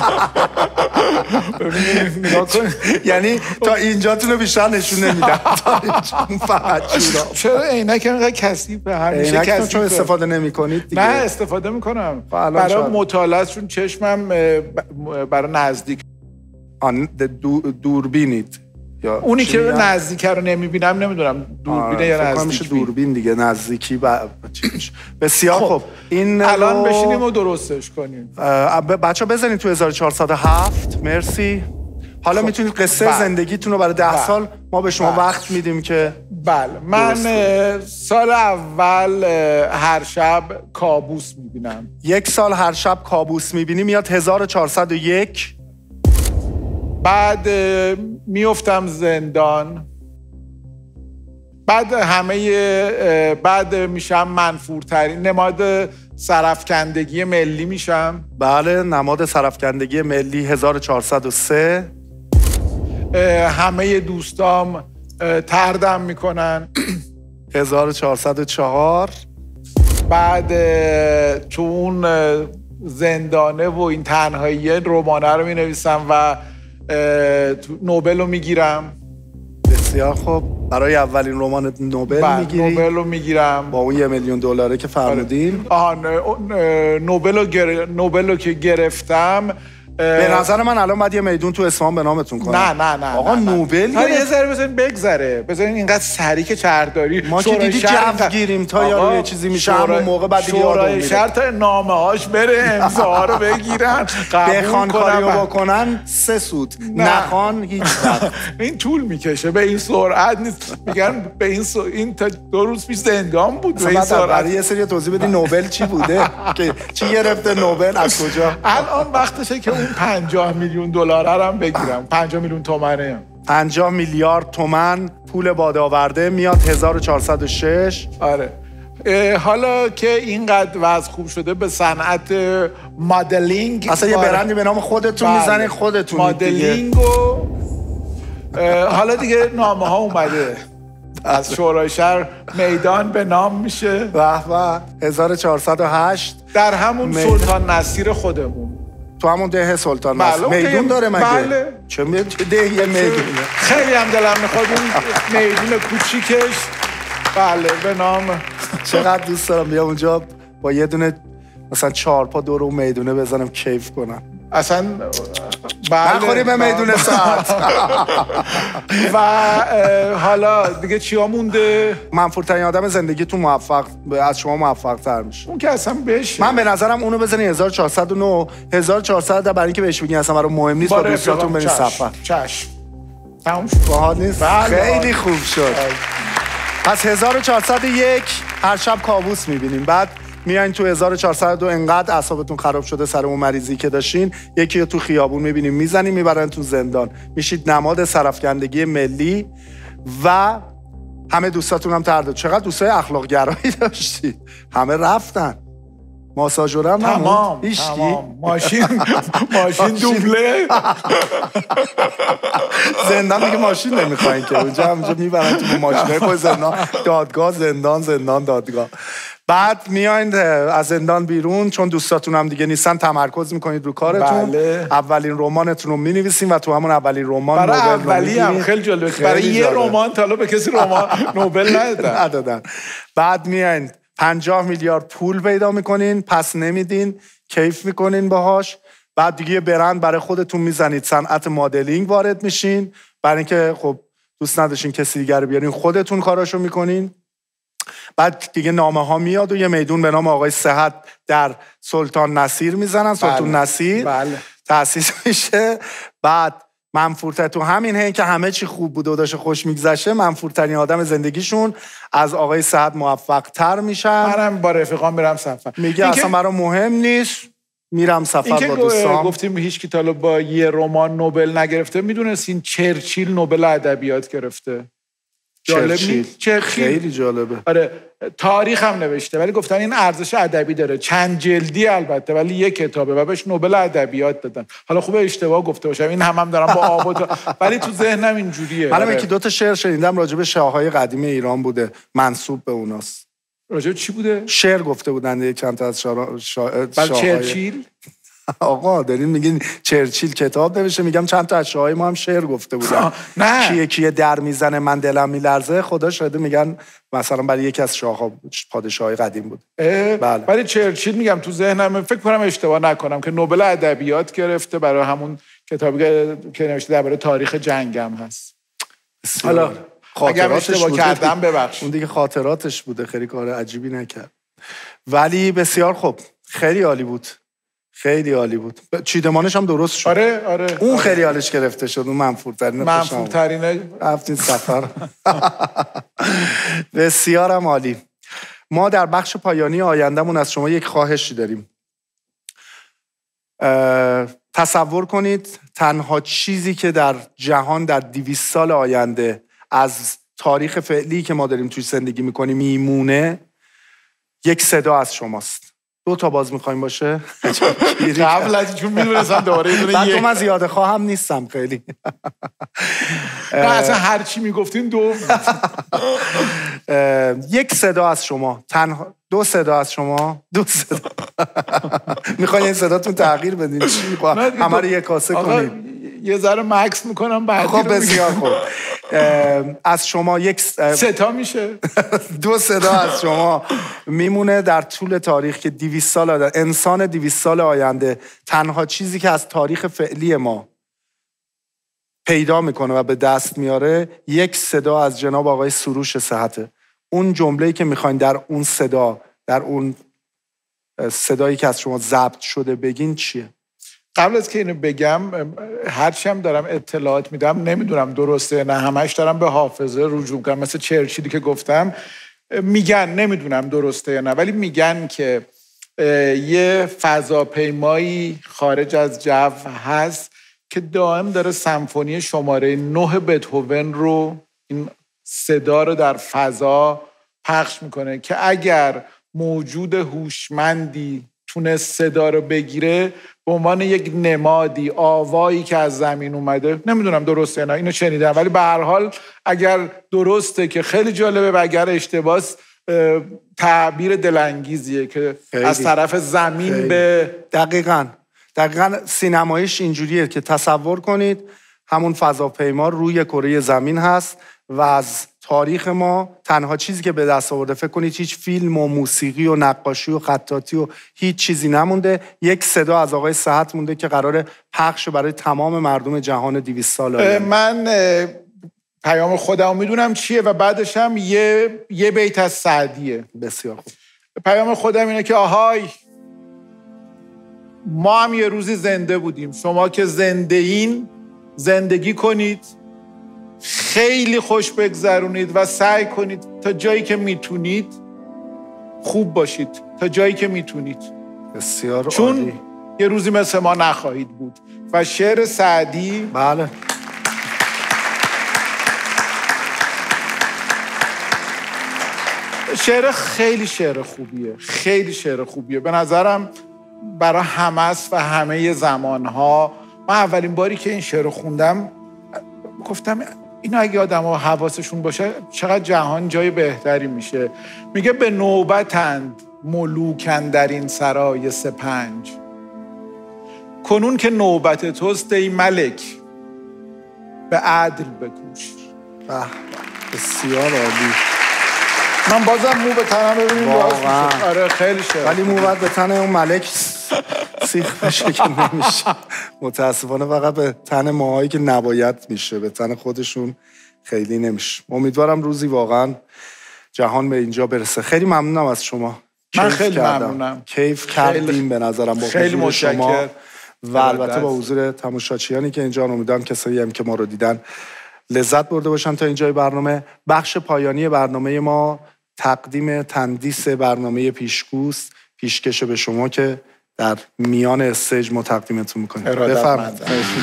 نگاه کن. یعنی تا اینجاتون رو بیشتر نشون نمیدن. تا اینجا فقط جوراب. چرا عینک اینقدر کثیفه؟ همیشه کثیفه. چون استفاده نمیکنید دیگه. نه استفاده میکنم. برای مطالعه‌شون چشمم برای نزدیک. دوربینید. اونی که نزدیکه رو نمیبینم نمیدونم دوربینه یا نزدیک. دوربین دیگه نزدیکی بسیار خوب. این الان بشینیم و درستش کنیم. بچه بزنید تو 1407. مرسی. حالا میتونید قصه زندگیتون رو برای 10 سال ما به شما وقت میدیم که بله. من سال اول هر شب کابوس میبینم. 1 سال هر شب کابوس میبینی میاد 1401. بعد میفتم زندان. بعد میشم منفورترین نماد سرافکندگی ملی میشم. بله نماد سرافکندگی ملی 1403. همه دوستام طردم میکنن. 1404. بعد تو اون زندانه و این تنهایی رمانه رو مینویسم و نوبل رو میگیرم. بسیار خوب. برای اولین رمان نوبل میگیری؟ نوبل رو میگیرم با اون $1 میلیون که فرمودین. نوبل رو که گرفتم به نظر من الان باید یه میدون تو اصفهان به نامتون کنم. نه آقا نوبل یه ذره بذارین بگذره، بذارین اینقدر سری که شهرداری ما که دیدی جو گیریم تا یارو یه چیزی میشه همون موقع بعد دیگه شورای شهر تا نامه‌هاش بره امضا رو بگیرن بخوان کاریو بکنن 3 سود، نخوان هیچ وقت. این طول میکشه، به این سرعت نیست. میگن به این تا 2 روز پیش زندان بود. به این سرعت یه سری توضیح بدی نوبل چی بوده که چی گرفته نوبل از کجا؟ الان وقتشه که اون 50 میلیون دلار هم بگیرم. 50 میلیون تومنه، 50 میلیارد تومان پول باد آورده میاد 1406. آره. حالا که اینقدر وضع خوب شده به صنعت مدلینگ، اصلا یه برندی به نام خودتون میزنین خودتون مدلینگ و حالا دیگه نامه ها اومده از شورای شهر، میدان به نام میشه و 1408 در همون سلطان نصیر خودمون، تو همون ده سلطان نصیر. میدون داره مگه؟ بله. چه ده یه میدونه؟ خیلی هم دلم میخواد اون میدون کوچیکش بله به نام. چقدر دوست دارم بیام اونجا با یه دونه مثلا 4 پا دور اون میدونه بزنم کیف کنم. اصلا بله نخوریم به میدون ساعت. و حالا دیگه چیا مونده؟ منفورترین آدم زندگیتون موفق از شما موفق تر میشه. اون که اصلا بشه. من به نظرم اونو بزنی 1409 1400 برای اینکه بهش بگین اصلا برای مهم نیست، با دوستاتون برین سفر. چشم تموم باحال نیست؟ خیلی خوب شد. پس 1401 هر شب کابوس میبینیم، بعد میایین تو 1402 انقدر اعصابتون خراب شده سر اون مریضی که داشتین، یکی رو تو خیابون میبینیم میزنیم میبرن تو زندان، میشید نماد سرافکندگی ملی و همه دوستاتون هم تردید. چقدر دوستای اخلاق گرایی داشتید، همه رفتن. ماساژورم تمام ماشین دوبله. زندان دیگه ماشین نمیخواین که اونجا میبرن تو ماشینای خود زندان، دادگاه زندان دادگاه. بعد میایین از زندان بیرون، چون دوستاتون هم دیگه نیستن تمرکز میکنید رو کارتون. بله. اولین رمانتون رو مینویسین و تو همون اولین رمان برای نوبل اولی هم خیلی جالبه. برای یه رمان تا به کسی رمان نوبل ندادن. بعد میایین 50 میلیارد پول پیدا میکنین، پس نمیدین، کیف میکنین باهاش. بعد دیگه برند برای خودتون میزنید، صنعت مدلینگ وارد میشین، برای اینکه خب دوست نداشتین کسی دیگه رو بیارین، خودتون کاراشو میکنین. بعد دیگه نامه ها میاد و یه میدون به نام آقای صحت در سلطان نصیر میزنن. سلطان نصیر تأسیس میشه. بعد منفورتر تو همین هی که همه چی خوب بود و داشته خوش میگذشه، منفورترین آدم زندگیشون از آقای صحت موفق تر میشن. منم با رفیقام میرم سفر. میگه اصلا برام مهم نیست، میرم سفر با دوستام. گفتیم هیچ کی تا با یه رمان نوبل نگرفته. میدونستین چرچیل نوبل ادبیات گرفته؟ چرچیل خیلی جالبه. آره تاریخ هم نوشته، ولی گفتن این ارزش ادبی داره، چند جلدی البته ولی یک کتابه و بهش نوبل ادبیات دادن. حالا خوبه اشتباه گفته باشم، این هم دارم با آب ولی تو ذهنم اینجوریه. منم یکی 2 تا شعر شنیدم راجع به شاههای قدیم ایران بوده، منسوب به اوناست. راجع به چی بوده؟ شعر گفته بودن یک چند تا از شاههای. چرچیل آقا دارین میگین چرچیل کتاب نوشته، میگم چند تا از شاههای ما هم شعر گفته بودن. نه کیه در میزنه من دلم میلرزه، خدا شاهده میگن مثلا برای یکی از شاهها پادشاهی قدیم بود. بله. ولی چرچیل میگم تو ذهنم، فکر کنم اشتباه نکنم که نوبل ادبیات گرفته برای همون کتابی که نوشته درباره تاریخ جنگم هست. حالا اگه اشتباه کردم ببخش. اون دیگه خاطراتش بوده، خیلی کار عجیبی نکرد. ولی بسیار خوب، خیلی عالی بود. خیلی عالی بود. چیدمانش هم درست شد. آره. اون خیلی حالش گرفته شد. اون منفورترینه. رفتین سفر. بسیار هم عالی. ما در بخش پایانی آیندهمون از شما یک خواهشی داریم. تصور کنید تنها چیزی که در جهان در 200 سال آینده از تاریخ فعلی که ما داریم توی زندگی میکنیم میمونه، یک صدا از شماست. 2 تا باز میخوایم باشه؟ قبل از چون میدونستم دوباره یه دونه یک. من زیاده خواهم نیستم خیلی. نه اصلا هر چی میگفتین 2. یک صدا از شما، تنها 2 صدا از شما. 2 صدا. میخواین این صداتون تغییر بدین؟ چی میخوام همه رو یک کاسه کنید؟ یه ذره مکس میکنم بعدی. خب بسیار خوب. از شما یک ستا میشه 2 صدا از شما میمونه در طول تاریخ که 200 سال آینده، انسان 200 سال آینده تنها چیزی که از تاریخ فعلی ما پیدا میکنه و به دست میاره یک صدا از جناب آقای سروش صحته. اون جمله‌ای که میخواین در اون صدا، در اون صدایی که از شما ضبط شده بگین چیه؟ قبل از که اینو بگم، هرچی هم دارم اطلاعات میدم نمیدونم درسته نه، همش دارم به حافظه رجوع کنم، مثل چرچیلی که گفتم میگن، نمیدونم درسته یا نه، ولی میگن که یه فضاپیمایی خارج از جو هست که دائم داره سمفونی شماره 9 بتهوون رو، این صدا رو در فضا پخش میکنه که اگر موجود هوشمندی تونست صدا رو بگیره به عنوان یک نمادی، آوایی که از زمین اومده، نمیدونم درسته یا نه، اینو شنیدم، ولی به هر حال اگر درسته که خیلی جالبه و اگر اشتباهه تعبیر دلانگیزیه که خیلی. از طرف زمین خیلی. به دقیقاً سینماییش اینجوریه که تصور کنید همون فضاپیما روی کره زمین هست و از تاریخ ما تنها چیزی که به دست آورده، فکر کنید هیچ فیلم و موسیقی و نقاشی و خطاطی و هیچ چیزی نمونده، یک صدا از آقای صحت مونده که قراره پخش برای تمام مردم جهان 200 سال آینده. من پیام خودم میدونم چیه و بعدش هم یه بیت از سعدیه. بسیار خوب. پیام خودم اینه که آهای ما هم یه روزی زنده بودیم، شما که زنده این زندگی کنید، خیلی خوش بگذرونید و سعی کنید تا جایی که میتونید خوب باشید، تا جایی که میتونید، بسیار چون عالی. یه روزی مثل ما نخواهید بود. و شعر سعدی، بله، شعر خیلی شعر خوبیه، خیلی شعر خوبیه به نظرم، برای همه است و همه زمانها. من اولین باری که این شعر خوندم گفتم اینو اگه آدم ها حواسشون باشه چقدر جهان جای بهتری میشه. میگه به نوبتند ملوکن در این سرای سپنج، کنون که نوبت توست ای ملک به عدل بکوش. بسیار عالی. من بازم مو به تنم ببینیم واقعا. آره خیلی شعر، ولی مو باید به تن اون ملک سیخ بشه که نمیشه. متاسفانه فقط به تن ماهایی که نباید میشه، به تن خودشون خیلی نمیشه. امیدوارم روزی واقعا جهان به اینجا برسه. خیلی ممنونم از شما. من خیلی ممنونم. کیف کردیم به نظرم با خیلی حضور شما و البته با دست. حضور تماشاچیانی که اینجا، امیدوارم کسایی هم که ما رو دیدن لذت برده باشن تا اینجای برنامه. بخش پایانی برنامه ما تقدیم تندیس برنامه پیشگوست، پیشکش به شما که در میان استیج ما تقدیمتون میکنیم. بفرمایید.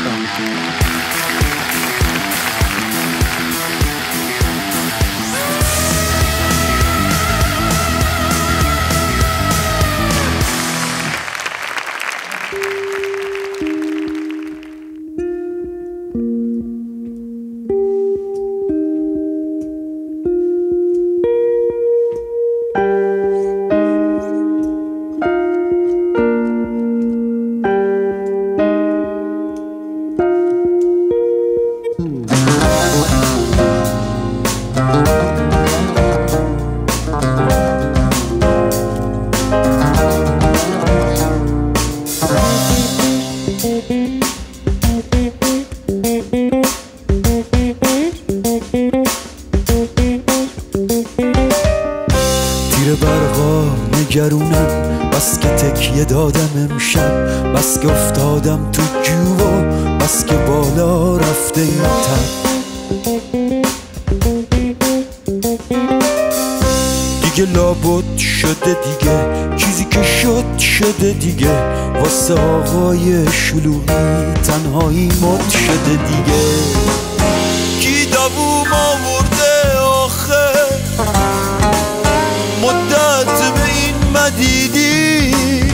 نگرونم، بس که تکیه دادم امشب، بس که افتادم تو جو و بس که بالا رفته این تب. دیگه لابد شده دیگه، چیزی که شد شده دیگه، واسه آقای شلوغی تنهایی مد شده دیگه. کی دووم آورده آخه مدت به این مدیدی،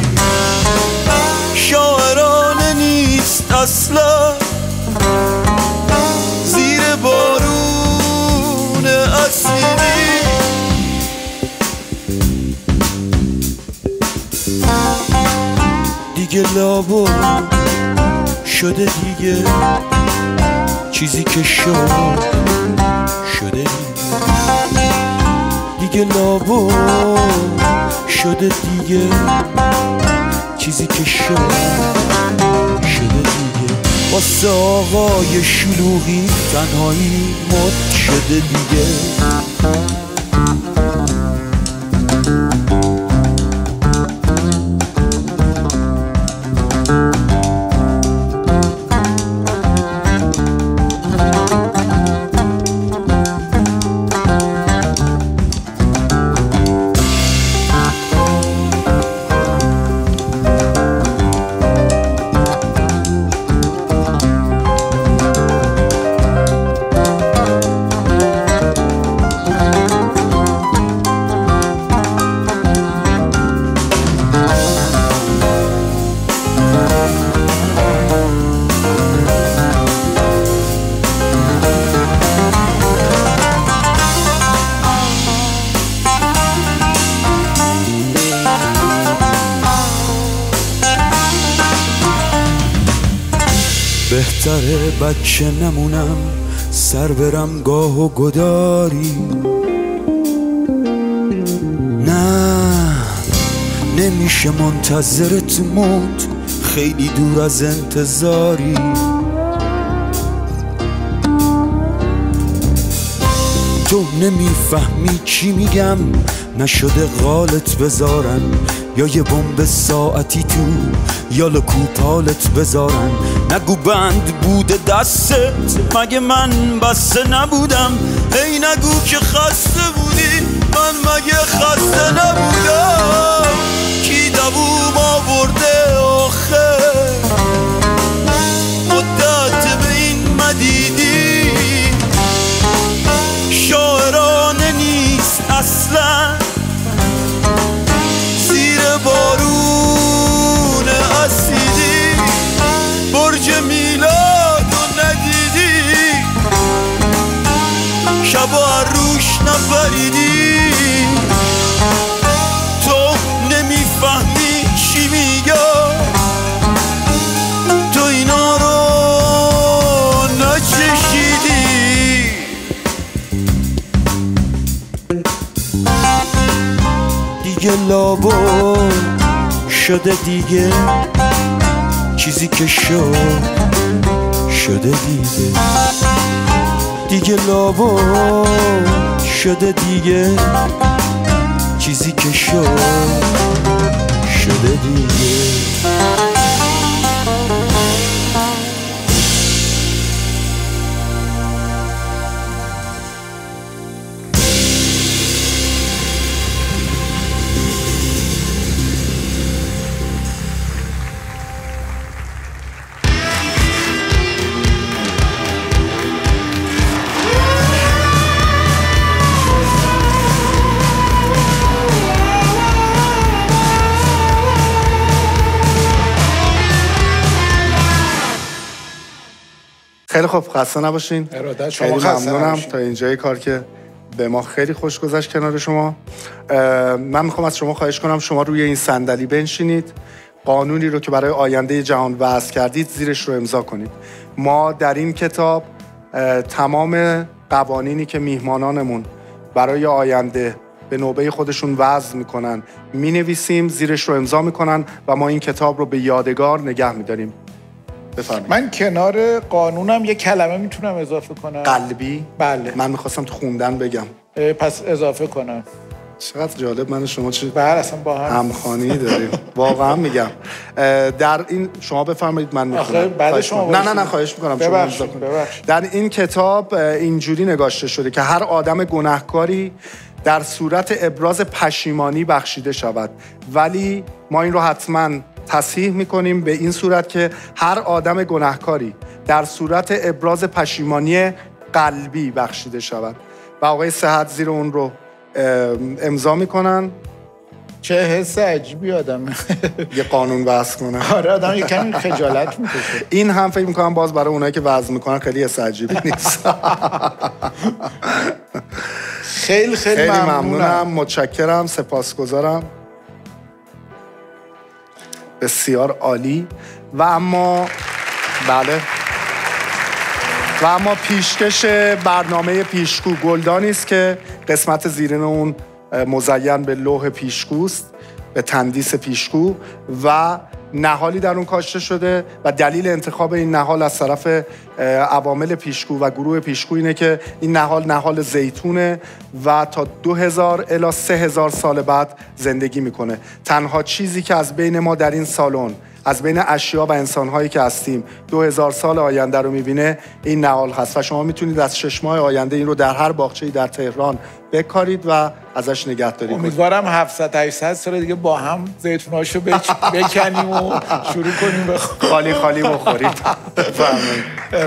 شاعرانه نیست اصلا زیر بارون اسیدی. دیگه لابد شده دیگه، چیزی که شد شده دیگه لابو شده دیگه چیزی که شد شده دیگه واسه آقای شلوغی تنهایی مد شده دیگه بهتره بچه نمونم سر برم گاه و گداری نه نمیشه منتظرت موت خیلی دور از انتظاری تو نمیفهمی چی میگم نشده قالت بذارن یا یه بمب ساعتی تو یا لکوپالت بذارن نگو بند بوده دستت مگه من بسته نبودم ای نگو که خسته بودی من مگه خسته نبودم کی دووم آورده آخه مدت به این مدیدی شاعرانه نیست اصلا زیر بارون اسیدی برج میلادو ندیدی شبا روش نپریدی تو نمیفهمی چی میگم تو اینا رو نچشیدی دیگه لابو شده دیگه چیزی که شد شده دیگه دیگه لابو شده دیگه چیزی که شد شده دیگه خیلی خوب خسته نباشین. ارادت شما خیلی خسته ممنونم نباشین. تا اینجای کار که به ما خیلی خوش گذشت کنار شما. من میخوام از شما خواهش کنم شما روی این صندلی بنشینید، قانونی رو که برای آینده جهان وضع کردید زیرش رو امضا کنید. ما در این کتاب تمام قوانینی که میهمانانمون برای آینده به نوبه خودشون وضع میکنن مینویسیم، زیرش رو امضا میکنن و ما این کتاب رو به یادگار نگه میداریم. بفرمایید. من کنار قانونم یه کلمه میتونم اضافه کنم. قلبی؟ بله. من میخواستم تو خوندن بگم. پس اضافه کنم. چقدر جالب، من و شما چه بله اصلا با هم همخوانی داریم. واقعا میگم. در این شما بفرمایید من میخونم. آخه بعد شما نه خواهش میکنم شما امضا کنید. در این کتاب اینجوری نگاشته شده که هر آدم گناهکاری در صورت ابراز پشیمانی بخشیده شود، ولی ما این رو حتما تصحیح میکنیم به این صورت که هر آدم گناهکاری در صورت ابراز پشیمانی قلبی بخشیده شود و آقای صحت زیر اون رو امضا میکنن. چه حس عجیبی آدم یه قانون وضع کنن. آره آدم یه کمی خجالت میکشه. این هم فکر میکنم باز برای اونایی که وضع میکنن خیلی حس عجیبی نیست. خیلی ممنونم، متشکرم، سپاسگزارم، بسیار عالی. و اما بله و اما پیشکش برنامه پیشگو گلدانی است که قسمت زیرین اون مزین به لوح پیشگوست، به تندیس پیشگو و نهالی در اون کاشته شده و دلیل انتخاب این نهال از طرف عوامل پیشگو و گروه پیشگو اینه که این نهال زیتونه و تا 2000 الی 3000 سال بعد زندگی میکنه. تنها چیزی که از بین ما در این سالن، از بین اشیا و انسانهایی که هستیم 2000 سال آینده رو میبینه، این نهال هست و شما میتونید از 6 ماه آینده این رو در هر باغچه‌ای در تهران بکارید و ازش نگهداری کنید. امیدوارم 700-800 سال دیگه با هم زیتوناشو بکنیم و شروع کنیم خالی خالی بخورید. بفرمایید.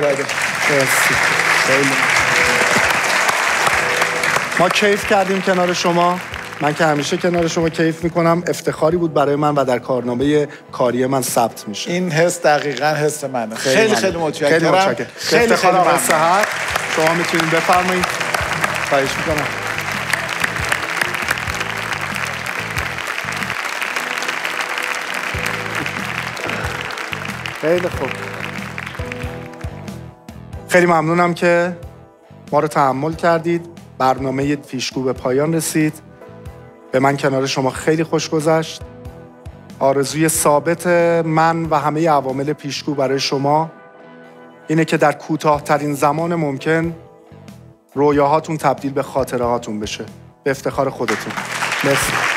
ما کیف کردیم کنار شما. من که همیشه کنار شما کیف میکنم. افتخاری بود برای من و در کارنامه کاری من ثبت میشه. این حس دقیقاً حس منه. خیلی متشکرم. خیلی افتخار صحت. شما میتونید بفرمایید. خواهش میکنم. خیلی خوب. خیلی ممنونم که ما رو تحمل کردید. برنامه پیشگو به پایان رسید. به من کنار شما خیلی خوش گذشت. آرزوی ثابت من و همه عوامل پیشگو برای شما اینه که در کوتاه‌ترین زمان ممکن رویاهاتون تبدیل به خاطره هاتون بشه. به افتخار خودتون. مرسی.